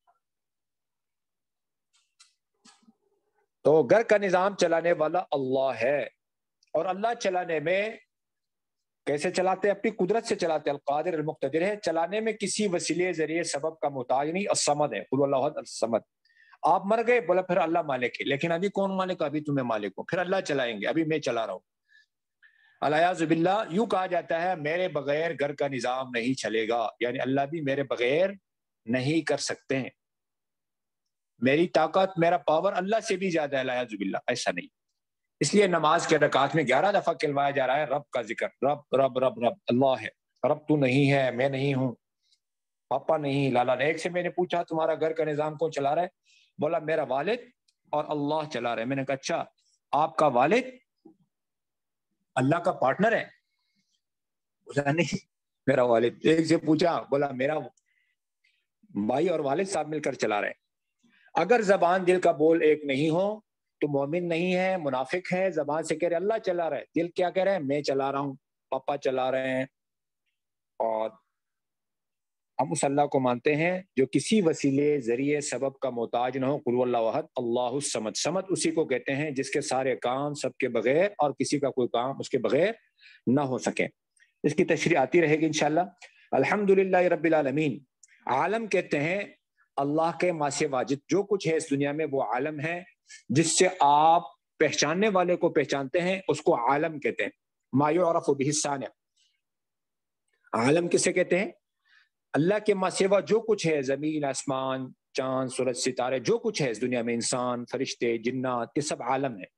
تو گھر کا نظام چلانے والا اللہ ہے. اور اللہ چلانے میں کیسے چلاتے ہیں؟ اپنی قدرت سے چلاتے ہیں. القادر المقتدر ہے، چلانے میں کسی وسیلے ذریعے سبب کا محتاج نہیں. الصمد ہے، قل اللہ احد الصمد. آپ مر گئے، بولا پھر اللہ مالک ہے، لیکن ابھی کون مالک؟ ابھی تمہیں مالک ہو، پھر اللہ چلائیں گے، ابھی میں چلا رہا ہوں. الیاذ باللہ، یوں کہا جاتا ہے میرے بغیر گھر کا نظام نہیں چلے گا، یعنی اللہ بھی میرے بغیر نہیں کر سکتے ہیں. میری طاقت، میرا پاور اللہ سے بھی زیادہ ہے. الیاذ باللہ، ایسا نہیں. اس لیے نماز کے رکعات میں 11 دفعہ کہلوایا جا رہا ہے رب کا ذکر. رب رب رب رب اللہ ہے، رب تو نہیں ہے، میں نہیں ہوں، پاپا نہیں، لالا نے. ایک سے میں نے پوچھا تمہارا گھر کا نظام کون چلا رہا ہے؟ بولا میرا والد اور اللہ چلا رہے ہیں. میں نے کہا اچھا، آپ کا والد اللہ کا پارٹنر ہے؟ بولا نہیں، میرا والد. ایک سے پوچھا، بولا میرا بھائی اور والد صاحب مل کر چلا رہے ہیں. اگر زبان دل کا بول ایک نہیں ہو تو مومن نہیں ہے، منافق ہے. زبان سے کہہ رہے اللہ چلا رہا ہے، دل کیا کہہ رہے ہیں؟ میں چلا رہا ہوں، پاپا چلا رہے ہیں. اور ہم اس اللہ کو مانتے ہیں جو کسی وسیلے ذریعے سبب کا محتاج نہ ہو. قل هو اللہ احد اللہ الصمد. صمد اسی کو کہتے ہیں جس کے سارے کام سب کے بغیر اور کسی کا کوئی کام اس کے بغیر نہ ہو سکے. اس کی تشریح آتی رہے گی انشاءاللہ. الحمدللہ رب العالمین. عالم کہتے ہیں اللہ کے ما سوا، جو کچھ ہے اس دنیا میں وہ عالم ہے، جس سے آپ پہچاننے والے کو پہچانتے ہیں اس کو عالم کہتے ہیں. ما یعرف بہ الصانع. عالم کسے کہتے ہیں؟ اللہ کے ماں سوا جو کچھ ہے، زمین، آسمان، چاند، سورج، ستارے، جو کچھ ہے اس دنیا میں، انسان، فرشتے، جنات، یہ سب عالم ہے.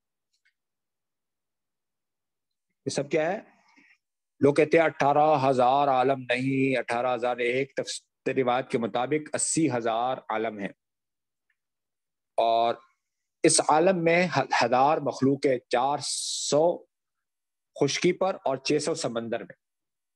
یہ سب کیا ہے؟ لوگ کہتے ہیں 18,000 عالم. نہیں، 18,001 روایت کے مطابق 80,000 عالم ہیں. اور اس عالم میں 1000 مخلوق ہے، 400 خشکی پر اور 600 سمندر میں،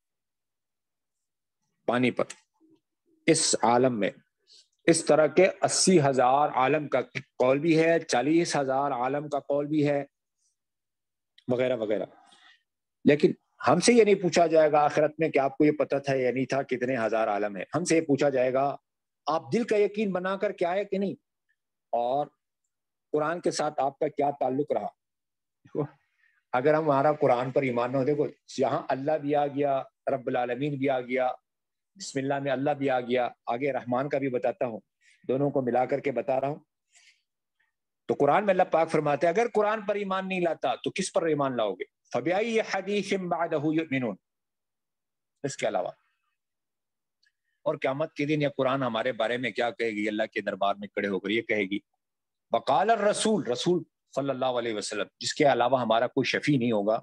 پانی پر. اس عالم میں اس طرح کے 80,000 عالم کا قول بھی ہے، 40,000 عالم کا قول بھی ہے، وغیرہ وغیرہ. لیکن ہم سے یہ نہیں پوچھا جائے گا آخرت میں کہ آپ کو یہ پتہ تھا یا نہیں تھا کتنے ہزار عالم ہیں. ہم سے یہ پوچھا جائے گا آپ دل کا یقین بنا کر کے آئے کہ نہیں، اور قرآن کے ساتھ آپ کا کیا تعلق رہا. اگر ہمارا قرآن پر ایمان نہ ہو، دیکھو یہاں اللہ بھی آ گیا، رب العالمین بھی آ گیا، بسم اللہ میں اللہ بھی آ گیا، آگے رحمان کا بھی بتاتا ہوں، دونوں کو ملا کر کے بتا رہا ہوں. تو قرآن میں اللہ پاک فرماتے ہیں اگر قرآن پر ایمان نہیں لاتا تو کس پر ایمان لاؤ گے؟ فَبِأَيِّ حَدِيثٍ بَعْدَهُ يُؤْمِنُونَ. اس کے علاوہ اور قیامت کے دن یہ قرآن ہمارے بارے میں کیا کہے گی؟ اللہ کے دربار میں کھڑے ہو کر یہ کہے گی وقال الرسول، رسول صلی اللہ علیہ وسلم، جس کے علاوہ ہمارا کوئی شفیع نہیں ہوگا.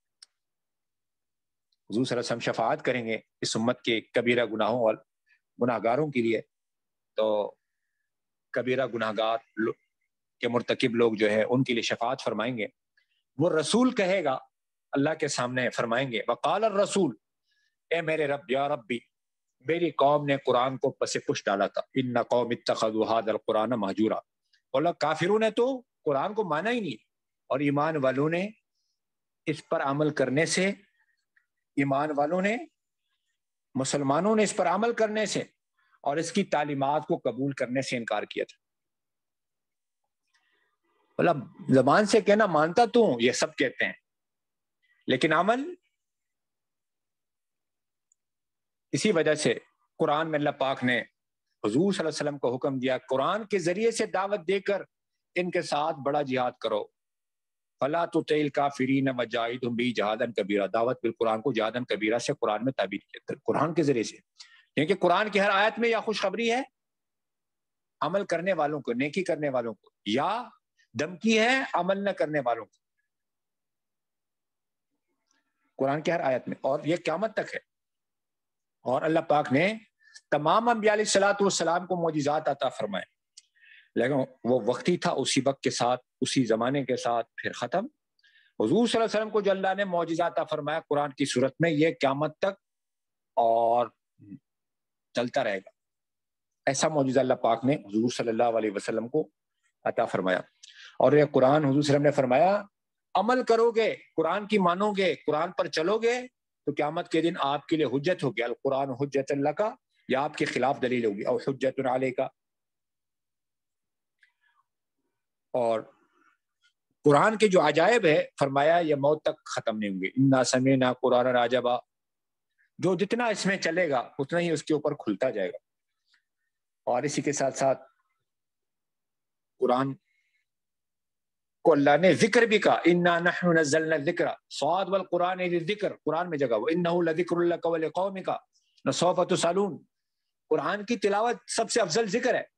حضور صلی اللہ علیہ وسلم شفاعت کریں گے اس امت کے کبیرہ گناہوں اور گناہ گاروں کے لیے. تو کبیرہ گناہ گار کے مرتکب لوگ جو ہے ان کے لیے شفاعت فرمائیں گے. وہ رسول کہے گا اللہ کے سامنے، فرمائیں گے وقال الرسول، اے میرے رب، یا ربی، میری قوم نے قرآن کو پس پش ڈالا تھا. ان قوم اتخذوا هذا القرآن مہجورا. بولا کافروں نے تو قرآن کو مانا ہی نہیں، اور ایمان والوں نے اس پر عمل کرنے سے، ایمان والوں نے، مسلمانوں نے اس پر عمل کرنے سے اور اس کی تعلیمات کو قبول کرنے سے انکار کیا تھا. مطلب زبان سے کہنا مانتا تو ہوں، یہ سب کہتے ہیں، لیکن عمل. اسی وجہ سے قرآن میں اللہ پاک نے حضور صلی اللہ علیہ وسلم کو حکم دیا قرآن کے ذریعے سے دعوت دے کر ان کے ساتھ بڑا جہاد کرو. فلا تطع الکافرین وجاہدہم بہ جہادا کبیرا. دعوت بالقرآن کو جہادا کبیرہ سے قرآن میں تعبیر کیا، قرآن کے ذریعے سے. کیونکہ قرآن کی ہر آیت میں یا خوشخبری ہے عمل کرنے والوں کو، نیکی کرنے والوں کو، یا دھمکی ہے عمل نہ کرنے والوں کو. قرآن کی ہر آیت میں، اور یہ قیامت تک ہے. اور اللہ پاک نے تمام انبیاء علیہ الصلوۃ والسلام کو معجزات عطا فرمائے، لیکن وہ وقتی تھا، اسی وقت کے ساتھ، اسی زمانے کے ساتھ پھر ختم. حضور صلی اللہ علیہ وسلم کو جو اللہ نے معجزات عطا فرمایا قرآن کی صورت میں، یہ قیامت تک اور چلتا رہے گا. ایسا معجزہ اللہ پاک نے حضور صلی اللہ علیہ وسلم کو عطا فرمایا. اور یہ قرآن حضور صلی اللہ علیہ وسلم نے فرمایا عمل کرو گے، قرآن کی مانو گے، قرآن پر چلو گے تو قیامت کے دن آپ کے لیے حجت ہوگی. القرآن حجت لک، یا آپ کے خلاف دلیل ہوگی، اور حجت علیک. اور قرآن کے جو عجائب ہے فرمایا یہ موت تک ختم نہیں ہوں گے. انا سمعنا قرآنا عجبا، جو جتنا اس میں چلے گا اتنا ہی اس کے اوپر کھلتا جائے گا. اور اسی کے ساتھ ساتھ قرآن کو اللہ نے ذکر بھی کہا، انا نحن نزلنا الذکر صاد والقرآن ذکر. قرآن میں جگہ وہ انہ لذکر لک ولقومک لسوف تسألون. قرآن کی تلاوت سب سے افضل ذکر ہے.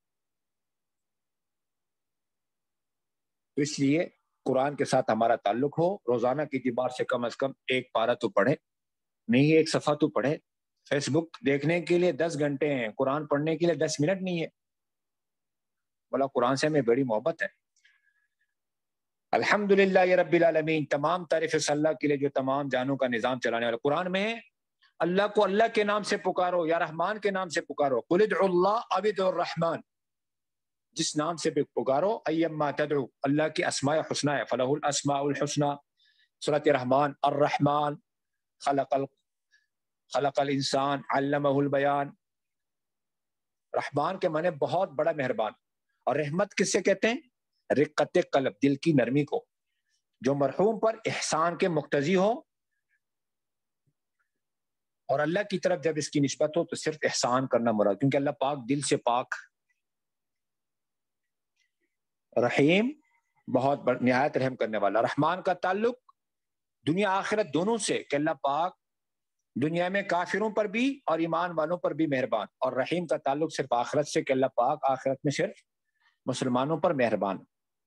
تو اس لیے قرآن کے ساتھ ہمارا تعلق ہو. روزانہ کی اعتبار سے کم از کم ایک پارہ تو پڑھے، نہیں ایک صفحہ تو پڑھے. فیس بک دیکھنے کے لیے 10 گھنٹے ہیں، قرآن پڑھنے کے لیے 10 منٹ نہیں ہے. بولا قرآن سے ہمیں بڑی محبت ہے. الحمدللہ یا رب العالمین، تمام تعریف اس اللہ کے لیے جو تمام جانوں کا نظام چلانے والا. قرآن میں اللہ کو اللہ کے نام سے پکارو یا رحمان کے نام سے پکارو. قل ادعوا اللہ او ادعوا الرحمن، جس نام سے پکارو، ایما تدعو، اللہ کی اسماء حسنی ہے، فلہ الاسماء الحسنی. سورۃ رحمان، الرحمن خلق الانسان علمہ البیان. رحمان کے معنی بہت بڑا مہربان. اور رحمت کس سے کہتے ہیں؟ رقت قلب، دل کی نرمی کو، جو مرحوم پر احسان کے مقتضی ہو. اور اللہ کی طرف جب اس کی نسبت ہو تو صرف احسان کرنا مراد، کیونکہ اللہ پاک دل سے پاک، رحیم بہت نہایت رحم کرنے والا. رحمان کا تعلق دنیا آخرت دونوں سے کہ اللہ پاک دنیا میں کافروں پر بھی اور ایمان والوں پر بھی مہربان, اور رحیم کا تعلق صرف آخرت سے کہ اللہ پاک آخرت میں صرف مسلمانوں پر مہربان.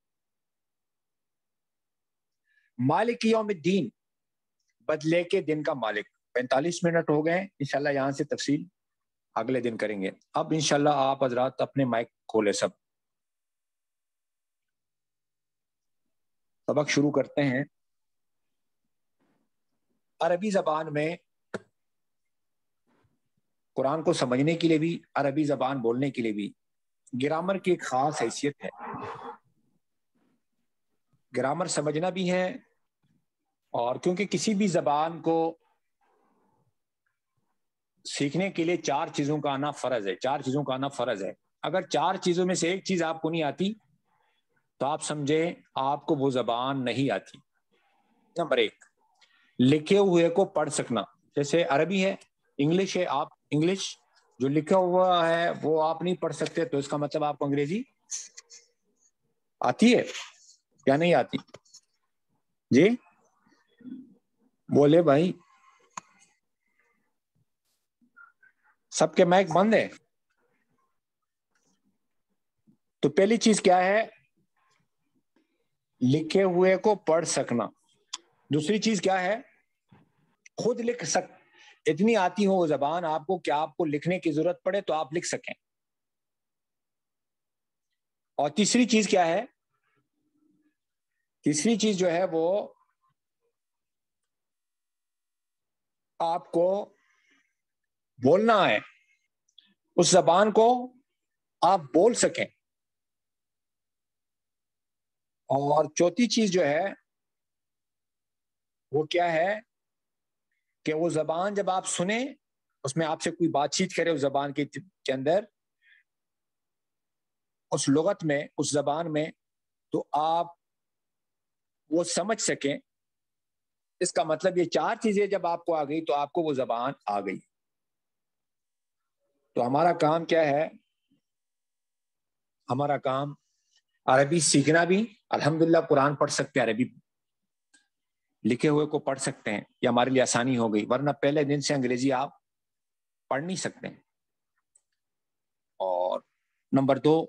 مالک یوم الدین, بدلے کے دن کا مالک. 45 منٹ ہو گئے, انشاءاللہ یہاں سے تفصیل اگلے دن کریں گے. اب انشاءاللہ آپ حضرات اپنے مائک کھولے, سبق شروع کرتے ہیں. عربی زبان میں قرآن کو سمجھنے کے لیے بھی, عربی زبان بولنے کے لیے بھی گرامر کی ایک خاص حیثیت ہے. گرامر سمجھنا بھی ہے, اور کیونکہ کسی بھی زبان کو سیکھنے کے لیے 4 چیزوں کا آنا فرض ہے. 4 چیزوں کا آنا فرض ہے. اگر 4 چیزوں میں سے ایک چیز آپ کو نہیں آتی تو آپ سمجھیں آپ کو وہ زبان نہیں آتی. نمبر 1, لکھے ہوئے کو پڑھ سکنا. جیسے عربی ہے, انگلش ہے, آپ انگلش جو لکھا ہوا ہے وہ آپ نہیں پڑھ سکتے, تو اس کا مطلب آپ کو انگریزی آتی ہے یا نہیں آتی؟ جی بولے بھائی, سب کے مائک بند ہے. تو پہلی چیز کیا ہے؟ لکھے ہوئے کو پڑھ سکنا. دوسری چیز کیا ہے؟ خود لکھ اتنی آتی ہو وہ زبان آپ کو کہ آپ کو لکھنے کی ضرورت پڑے تو آپ لکھ سکیں. اور تیسری چیز کیا ہے؟ تیسری چیز جو ہے وہ آپ کو بولنا ہے, اس زبان کو آپ بول سکیں. اور چوتھی چیز جو ہے وہ کیا ہے کہ وہ زبان جب آپ سنیں, اس میں آپ سے کوئی بات چیت کرے اس زبان کے اندر, اس لغت میں, اس زبان میں, تو آپ وہ سمجھ سکیں. اس کا مطلب یہ 4 چیزیں جب آپ کو آ گئی تو آپ کو وہ زبان آ گئی. تو ہمارا کام کیا ہے؟ ہمارا کام عربی سیکھنا بھی. الحمدللہ قرآن پڑھ سکتے ہیں, عربی لکھے ہوئے کو پڑھ سکتے ہیں, یہ ہمارے لیے آسانی ہو گئی, ورنہ پہلے دن سے انگریزی آپ پڑھ نہیں سکتے. اور نمبر 2,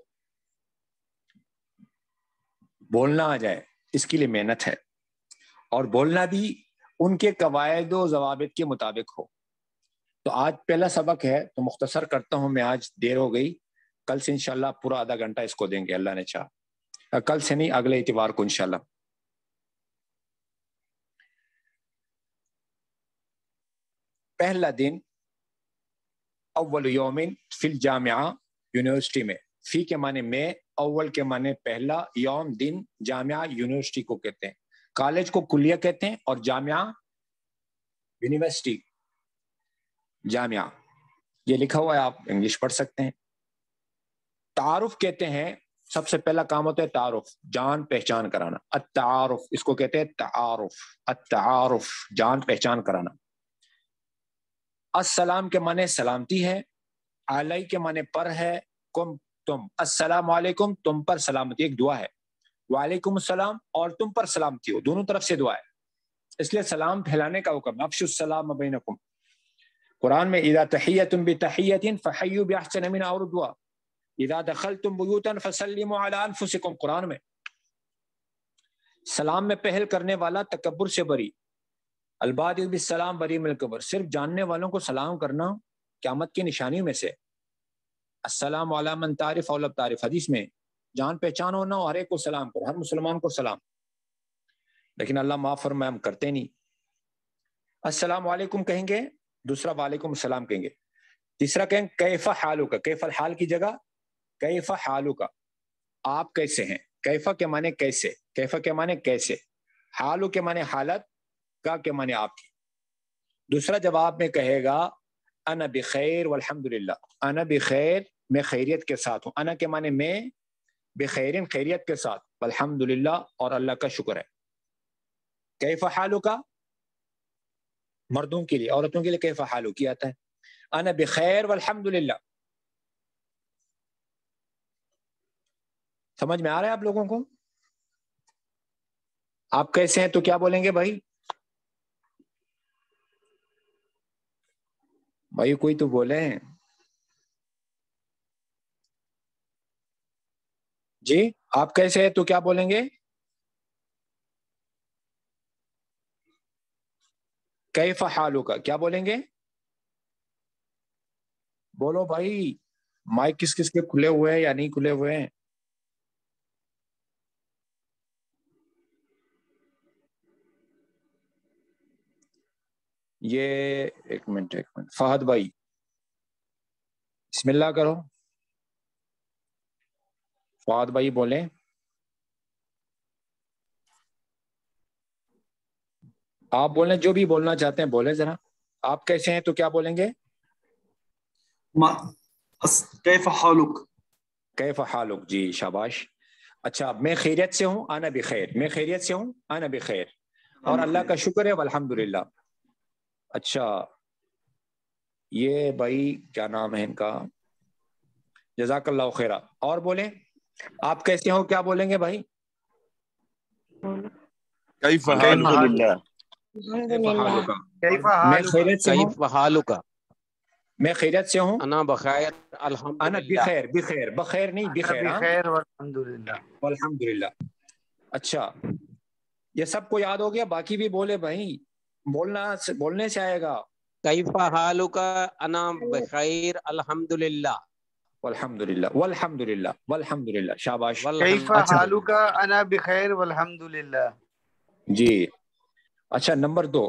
بولنا آ جائے, اس کے لیے محنت ہے, اور بولنا بھی ان کے قواعد و ضوابط کے مطابق ہو. تو آج پہلا سبق ہے تو مختصر کرتا ہوں میں, آج دیر ہو گئی. کل سے انشاءاللہ پورا آدھا گھنٹہ اس کو دیں گے اللہ نے چاہا. کل سے نہیں, اگلے اتوار کو انشاءاللہ. پہلا دن اول یومن فی الجامعہ, یونیورسٹی میں. فی کے معنی میں, اول کے معنی پہلا, یوم دن, جامعہ یونیورسٹی کو کہتے ہیں, کالج کو کلیہ کہتے ہیں, اور جامعہ یونیورسٹی جامعہ. یہ لکھا ہوا ہے, آپ انگلش پڑھ سکتے ہیں. تعارف کہتے ہیں, سب سے پہلا کام ہوتا ہے تعارف, جان پہچان کرانا. التعارف, اس کو کہتے ہیں تعارف. التعارف, جان پہچان کرانا. السلام کے معنی سلامتی ہے, علی کے معنی پر ہے, کم تم. السلام علیکم, تم پر سلامتی, ایک دعا ہے. وعلیکم السلام, اور تم پر سلامتی ہو, دونوں طرف سے دعا ہے, اس لیے سلام پھیلانے کا حکم. افشوا السلام بینکم. قرآن میں اذا تحیۃ بتحیۃ فحیوا باحسن منها او ردوها, اذا دخلتم بیوتا فسلموا علی انفسکم. قرآن میں سلام میں پہل کرنے والا تکبر سے بری. البادئ بالسلام بری من الکبر, صرف جاننے والوں کو سلام کرنا قیامت کی نشانیوں میں سے. السلام علی من تعرف او لم تعرف, حدیث میں جان پہچان ہونا, ہر ایک کو سلام کرو, ہر مسلمان کو سلام. لیکن اللہ معاف فرمائے, ہم کرتے نہیں. السلام علیکم کہیں گے, دوسرا وعلیکم السلام کہیں گے, تیسرا کہیں کیف حالک, کیف الحال کی جگہ کیف حالک, آپ کیسے ہیں. کیف کے معنی کیسے, کیف کے معنی کیسے, حالو کے معنی حالت, کا کے معنی آپ کی. دوسرا جواب میں کہے گا انا بخیر والحمدللہ, انا بخیر, میں خیریت کے ساتھ ہوں. انا کے معنی میں, بخیرن خیریت کے ساتھ, والحمدللہ, اور اللہ کا شکر ہے. کیف حالک مردوں کے لیے, عورتوں کے لیے کیف حالو کیا آتا ہے. انا بخیر والحمدللہ. سمجھ میں آ رہا ہے آپ لوگوں کو؟ آپ کیسے ہیں تو کیا بولیں گے بھائی؟ بھائی کوئی تو بولے. جی آپ کیسے ہیں تو کیا بولیں گے؟ کیف حالک، کیا بولیں گے؟ بولو بھائی، مائک کس کس کے کھلے ہوئے ہیں یا نہیں کھلے ہوئے ہیں؟ یہ ایک منٹ فہد بھائی بسم اللہ کرو. فہد بھائی بولیں. آپ بولیں، جو بھی بولنا چاہتے ہیں بولیں ذرا. آپ کیسے ہیں تو کیا بولیں گے؟ کیف حالک. کیف حالک، جی شاباش. اچھا، میں خیریت سے ہوں، انا بخیر. میں خیریت سے ہوں، انا بخیر. اور اللہ کا شکر ہے والحمدللہ. اچھا یہ بھائی کیا نام ہے ان کا؟ جزاک اللہ خیرہ. اور بولیں آپ کیسے ہو کیا بولیں گے بھائی؟ کیف الحمدللہ. میں خیریت سے ہوں. کیف حالک. میں خیریت سے ہوں، انا بخیر انا الحمدللہ. بخیر. بخیر بخیر نہیں بخیر. ہاں بخیر والحمدللہ. والحمدللہ. اچھا یہ سب کو یاد ہو گیا؟ باقی بھی بولے بھائی، بولنے سے آئے گا. کیف حالک انا بخیر الحمدللہ. والحمدللہ والحمدللہ والحمدللہ. شاباش. کیف اچھا حالک انا بخیر والحمدللہ. جی. اچھا نمبر 2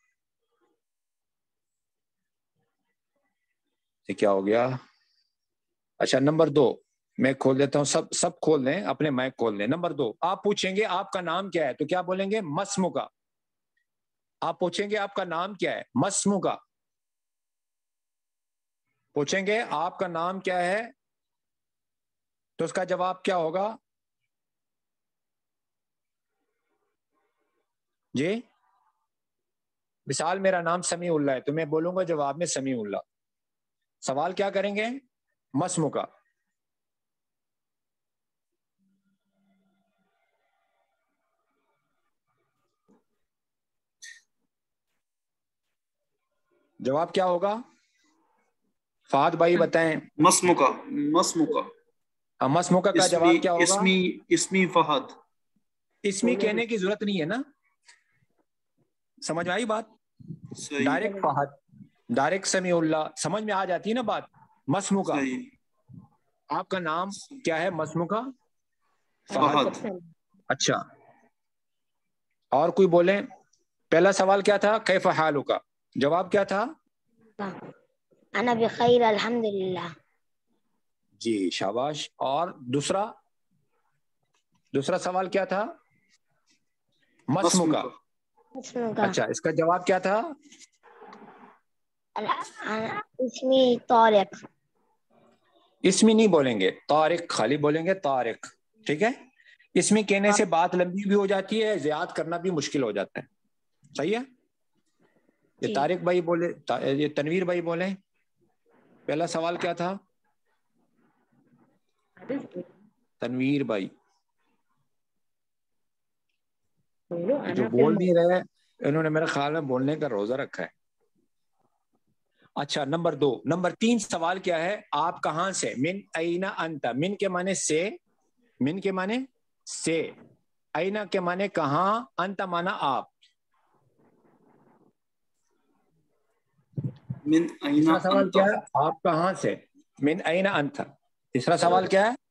یہ کیا ہو گیا؟ اچھا نمبر 2 میں کھول دیتا ہوں. سب کھول دیں، اپنے مائک کھول دیں. نمبر 2 آپ پوچھیں گے آپ کا نام کیا ہے تو کیا بولیں گے؟ مسمو کا. آپ پوچھیں گے آپ کا نام کیا ہے، مسمو کا. پوچھیں گے آپ کا نام کیا ہے تو اس کا جواب کیا ہوگا؟ جی مثال میرا نام سمیع اللہ ہے تو میں بولوں گا جواب میں سمیع اللہ. سوال کیا کریں گے؟ مسمو کا. جواب کیا ہوگا؟ فہد بھائی بتائیں. مسمکا. مسمکا. مسموکا کا جواب کیا ہوگا؟ اسمی فہد. اسمی کہنے کی ضرورت نہیں ہے نا، سمجھ میں آئی بات؟ Direct Fahad, direct Samiullah, سمجھ میں آ جاتی ہے نا بات. مسموکا آپ کا نام کیا ہے؟ مسموکا فہد. اچھا اور کوئی بولیں. پہلا سوال کیا تھا؟ کیف حالک. جواب کیا تھا؟ انا بخیر الحمدللہ. جی شاباش. اور دوسرا سوال کیا تھا؟ مسموکا. اچھا اس کا جواب کیا تھا؟ اسمی طارق. اسمی نہیں بولیں گے، طارق خالی بولیں گے. طارق ٹھیک ہے. اسمی کہنے سے بات لمبی بھی ہو جاتی ہے، زیاد کرنا بھی مشکل ہو جاتا ہے. صحیح ہے. یہ طارق بھائی بولے، یہ تنویر بھائی بولیں. پہلا سوال کیا تھا؟ تنویر بھائی جو بول نہیں رہے انہوں نے میرے خیال میں بولنے کا روزہ رکھا ہے. اچھا نمبر 3 سوال کیا ہے؟ آپ کہاں سے؟ من اینا انت. من کے معنی سے، من کے معنی سے، اینا کے معنی کہاں، انت معنی آپ. من اینا تیسرا سوال انت. کیا ہے؟ آپ کہاں سے؟ من اینا انت. تیسرا سوال کیا ہے؟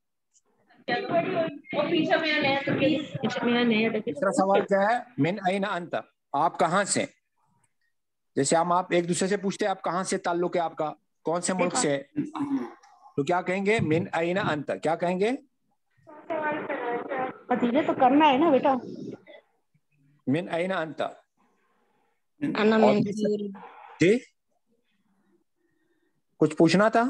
تیسرا سوال کیا ہے؟ من اینا انت. آپ کہاں سے؟ جیسے ہم آپ ایک دوسرے سے پوچھتے ہیں آپ کہاں سے تعلق ہے آپ کا، کون سے ملک سے ہے، تو کیا کہیں گے؟ من اینا انت. کیا کہیں گے؟ پتیلے تو کرنا ہے نا بیٹا. من اینا انت. انا اور من جی کچھ پوچھنا تھا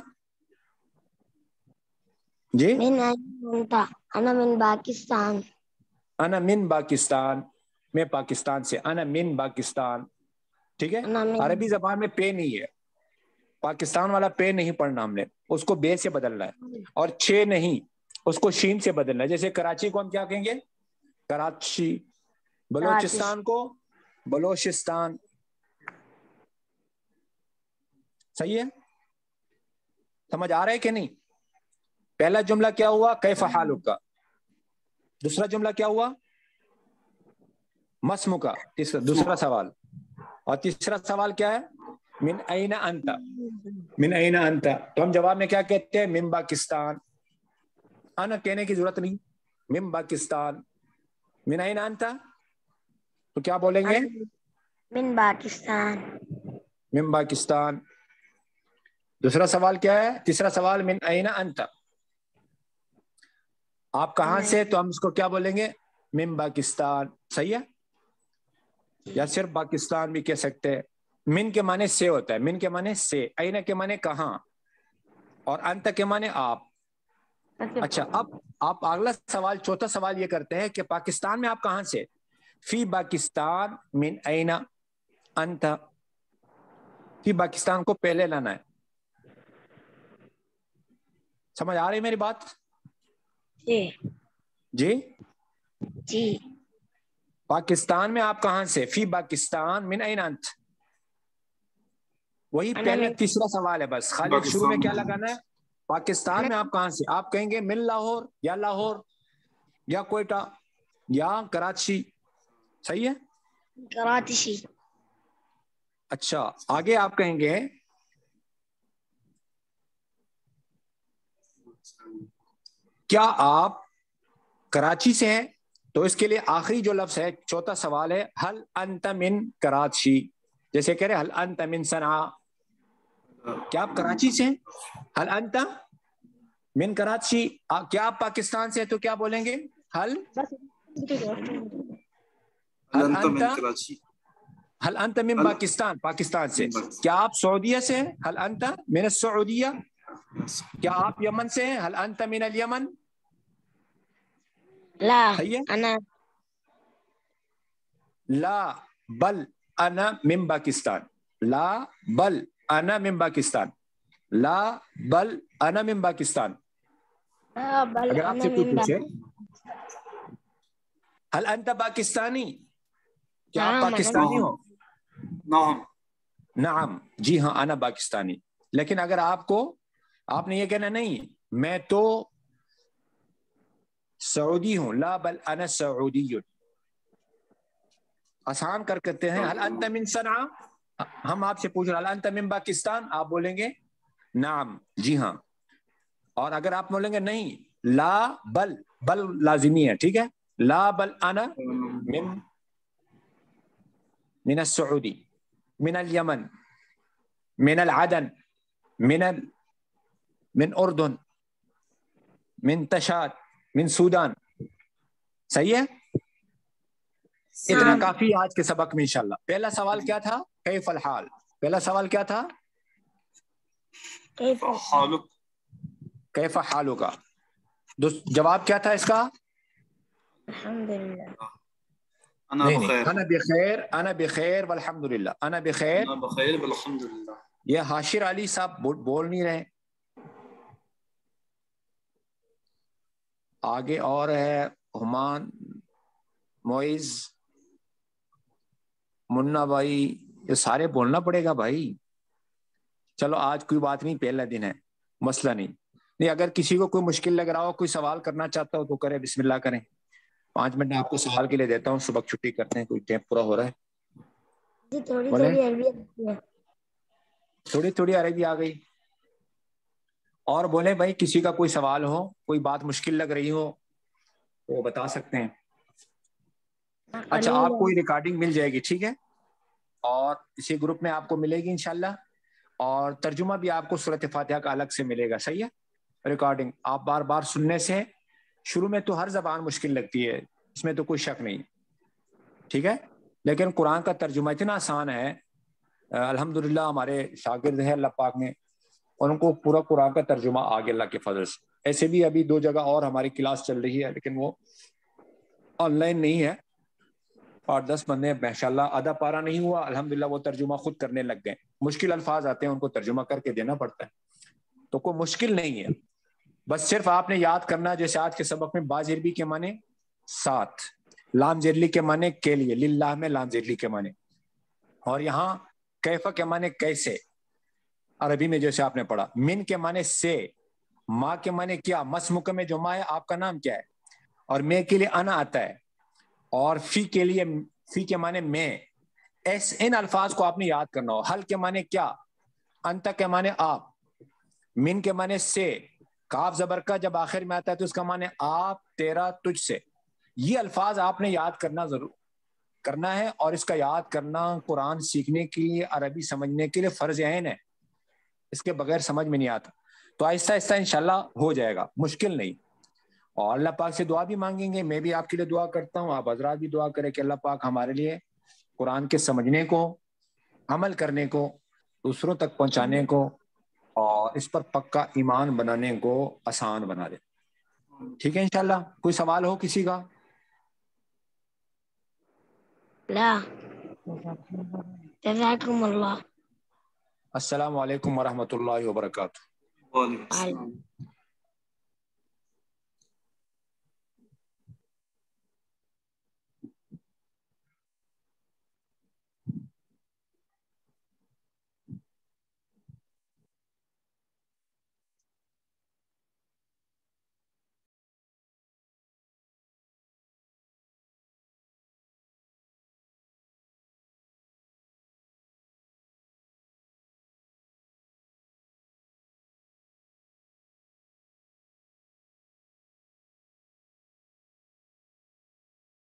جی؟ من انت. انا من پاکستان. انا من پاکستان. میں پاکستان سے. انا من پاکستان. ٹھیک ہے. انا من عربی زبان میں پے نہیں ہے، پاکستان والا پے نہیں پڑھنا ہم نے، اس کو بے سے بدلنا ہے. اور 6 نہیں، اس کو شین سے بدلنا ہے. جیسے کراچی کو ہم کیا کہیں گے؟ کراچی. बलोचिस्तान को बलोचिस्तान। सही है, समझ आ रहा है कि नहीं? पहला जुमला क्या हुआ, कैफ हालुका। दूसरा जुमला क्या हुआ, मस्मुका। दूसरा सवाल। और तीसरा सवाल क्या है, मिन ऐना अंता। मिन ऐना अंता, तो हम जवाब में क्या कहते हैं, मिन पाकिस्तान। अना कहने की जरूरत नहीं, मिन पाकिस्तान। मिन ऐना अंता, तो क्या बोलेंगे, मिन पाकिस्तान। मिन पाकिस्तान। दूसरा सवाल क्या है, तीसरा सवाल मिन ऐना अंता, आप कहां से, तो हम इसको क्या बोलेंगे, मिन पाकिस्तान। सही है, या सिर्फ पाकिस्तान भी कह सकते हैं। मिन के माने से होता है, मिन के माने से, ऐना के माने कहां, और अंत के माने आप। अच्छा, अब आप अगला सवाल, चौथा सवाल ये करते हैं कि पाकिस्तान में आप कहां से, फी पाकिस्तान मिन ऐना अंत। फी पाकिस्तान को पहले लाना है। समझ आ रही मेरी बात? जी जी, जी। पाकिस्तान में आप कहां से, फी पाकिस्तान मिन ऐना अंत। वही पहले तीसरा सवाल है, बस खाली शुरू में क्या लगाना है, पाकिस्तान में आप कहां से। आप कहेंगे मिन लाहौर, या लाहौर, या कोयटा, या कराची। सही है, कराची। अच्छा, आगे आप कहेंगे क्या आप कराची से हैं, तो इसके लिए आखिरी जो लफ्ज है, चौथा सवाल है, हल अंत मिन कराची। जैसे कह रहे हल अंत मिन सना, क्या आप कराची से हैं, हल अंत मिन कराची। क्या आप पाकिस्तान से हैं, तो क्या बोलेंगे, हल हल अंत, हल अंत मिन पाकिस्तान, पाकिस्तान से। क्या आप सऊदीया से हैं, हल अंत मिन सऊदीया। क्या आप यमन से हैं, हल अंत मिन अल यमन। ला सही है, अना ला बल अना मिन पाकिस्तान। ला बल अना मिन पाकिस्तान। ला बल अना मिन पाकिस्तान। बल अगर अना आपसे कोई मिन पूछे हल अंत पाकिस्तानी, क्या आप नाम पाकिस्तानी हो, नाम। नाम, जी हाँ, अना पाकिस्तानी। लेकिन अगर आपने ये कहना नहीं, मैं तो सऊदी हूं, ला बल अना सऊदी। आसान कर करते हैं, हल अंत मिन सना, हम आपसे पूछ रहे हल अंत मिन पाकिस्तान, आप बोलेंगे नाम, जी हाँ। और अगर आप बोलेंगे नहीं, ला बल, बल लाजिमी है, ठीक है, ला बल अना मिन मिन सऊदी, मिन अल यमन, मिन अल अदन, मिन उर्दन, मिन तशाद, मिन सूडान। सही है, इतना काफी आज के सबक में इंशाल्लाह। पहला सवाल क्या था, कैफल हाल। पहला सवाल क्या था, कैफ हालु का। जवाब क्या था इसका, अल्हम्दुलिल्लाह। नहीं, अना बिखैर, अना बिखैर वल्हम्दुलिल्लाह, अना बिखैर। ये हाशिर अली साहब बोल नहीं रहे। आगे और है हुमान, मोइज, मुन्ना भाई, ये सारे बोलना पड़ेगा भाई। चलो आज कोई बात नहीं, पहला दिन है, मसला नहीं। अगर किसी को कोई मुश्किल लग रहा हो, कोई सवाल करना चाहता हो तो करे, बिस्मिल्लाह करें। 5 मिनट आपको सवाल के लिए देता हूँ, सुबह छुट्टी करते हैं, कोई टाइम पूरा हो रहा है। थोड़ी थोड़ी अरबी आ गई। और बोले भाई, किसी का कोई सवाल हो, कोई बात मुश्किल लग रही हो तो बता सकते हैं। अच्छा, आपको ये रिकॉर्डिंग मिल जाएगी, ठीक है, और इसी ग्रुप में आपको मिलेगी इंशाल्लाह। और तर्जुमा भी आपको सूरत फातिहा का अलग से मिलेगा। सही है, रिकॉर्डिंग आप बार बार सुनने से, शुरू में तो हर जबान मुश्किल लगती है, इसमें तो कोई शक नहीं, ठीक है, लेकिन कुरान का तर्जुमा इतना आसान है। अल्हम्दुलिल्लाह हमारे शागिर्द हैं अल्लाह पाक ने, उनको पूरा कुरान का तर्जुमा आ गया अल्लाह के फजल से। ऐसे भी अभी 2 जगह और हमारी क्लास चल रही है, लेकिन वो ऑनलाइन नहीं है। 8-10 बंदे माशाल्लाह, आधा पारा नहीं हुआ, अल्हम्दुलिल्लाह वो तर्जुमा खुद करने लग गए। मुश्किल अल्फाज आते हैं, उनको तर्जुमा करके देना पड़ता है, तो कोई मुश्किल नहीं है। बस सिर्फ आपने याद करना, जैसे आज के सबक में बाज इरबी के माने 7, لام زیرلی کے معنی کے لیے، للہ میں لام زیرلی کے معنی، اور یہاں کیفا کے معنی کیسے، عربی میں جیسے آپ نے پڑھا، من کے معنی سے، ماں کے معنی کیا، مسمک میں جو ماں ہے آپ کا نام کیا ہے، اور میں کے لیے انا آتا ہے، اور فی کے لیے، فی کے معنی میں، ان الفاظ کو آپ نے یاد کرنا ہو۔ حل کے معنی کیا، انت کے معنی آپ، من کے معنی سے، کاف زبر کا جب آخر میں آتا ہے تو اس کا معنی آپ، تیرا، تجھ سے۔ یہ الفاظ آپ نے یاد کرنا ضرور کرنا ہے، اور اس کا یاد کرنا قرآن سیکھنے کے لیے، عربی سمجھنے کے لیے فرض عین ہے، اس کے بغیر سمجھ میں نہیں آتا۔ تو آہستہ آہستہ انشاءاللہ ہو جائے گا، مشکل نہیں۔ اور اللہ پاک سے دعا بھی مانگیں گے، میں بھی آپ کے لیے دعا کرتا ہوں، آپ حضرات بھی دعا کریں کہ اللہ پاک ہمارے لیے قرآن کے سمجھنے کو، عمل کرنے کو، دوسروں تک پہنچانے کو، اور اس پر پکا ایمان بنانے کو آسان بنا دے۔ ٹھیک ہے انشاءاللہ۔ کوئی سوال ہو کسی کا؟ لا جزاكم الله. السلام علیکم ورحمۃ اللہ وبرکاتہ۔ وعلیکم السلام۔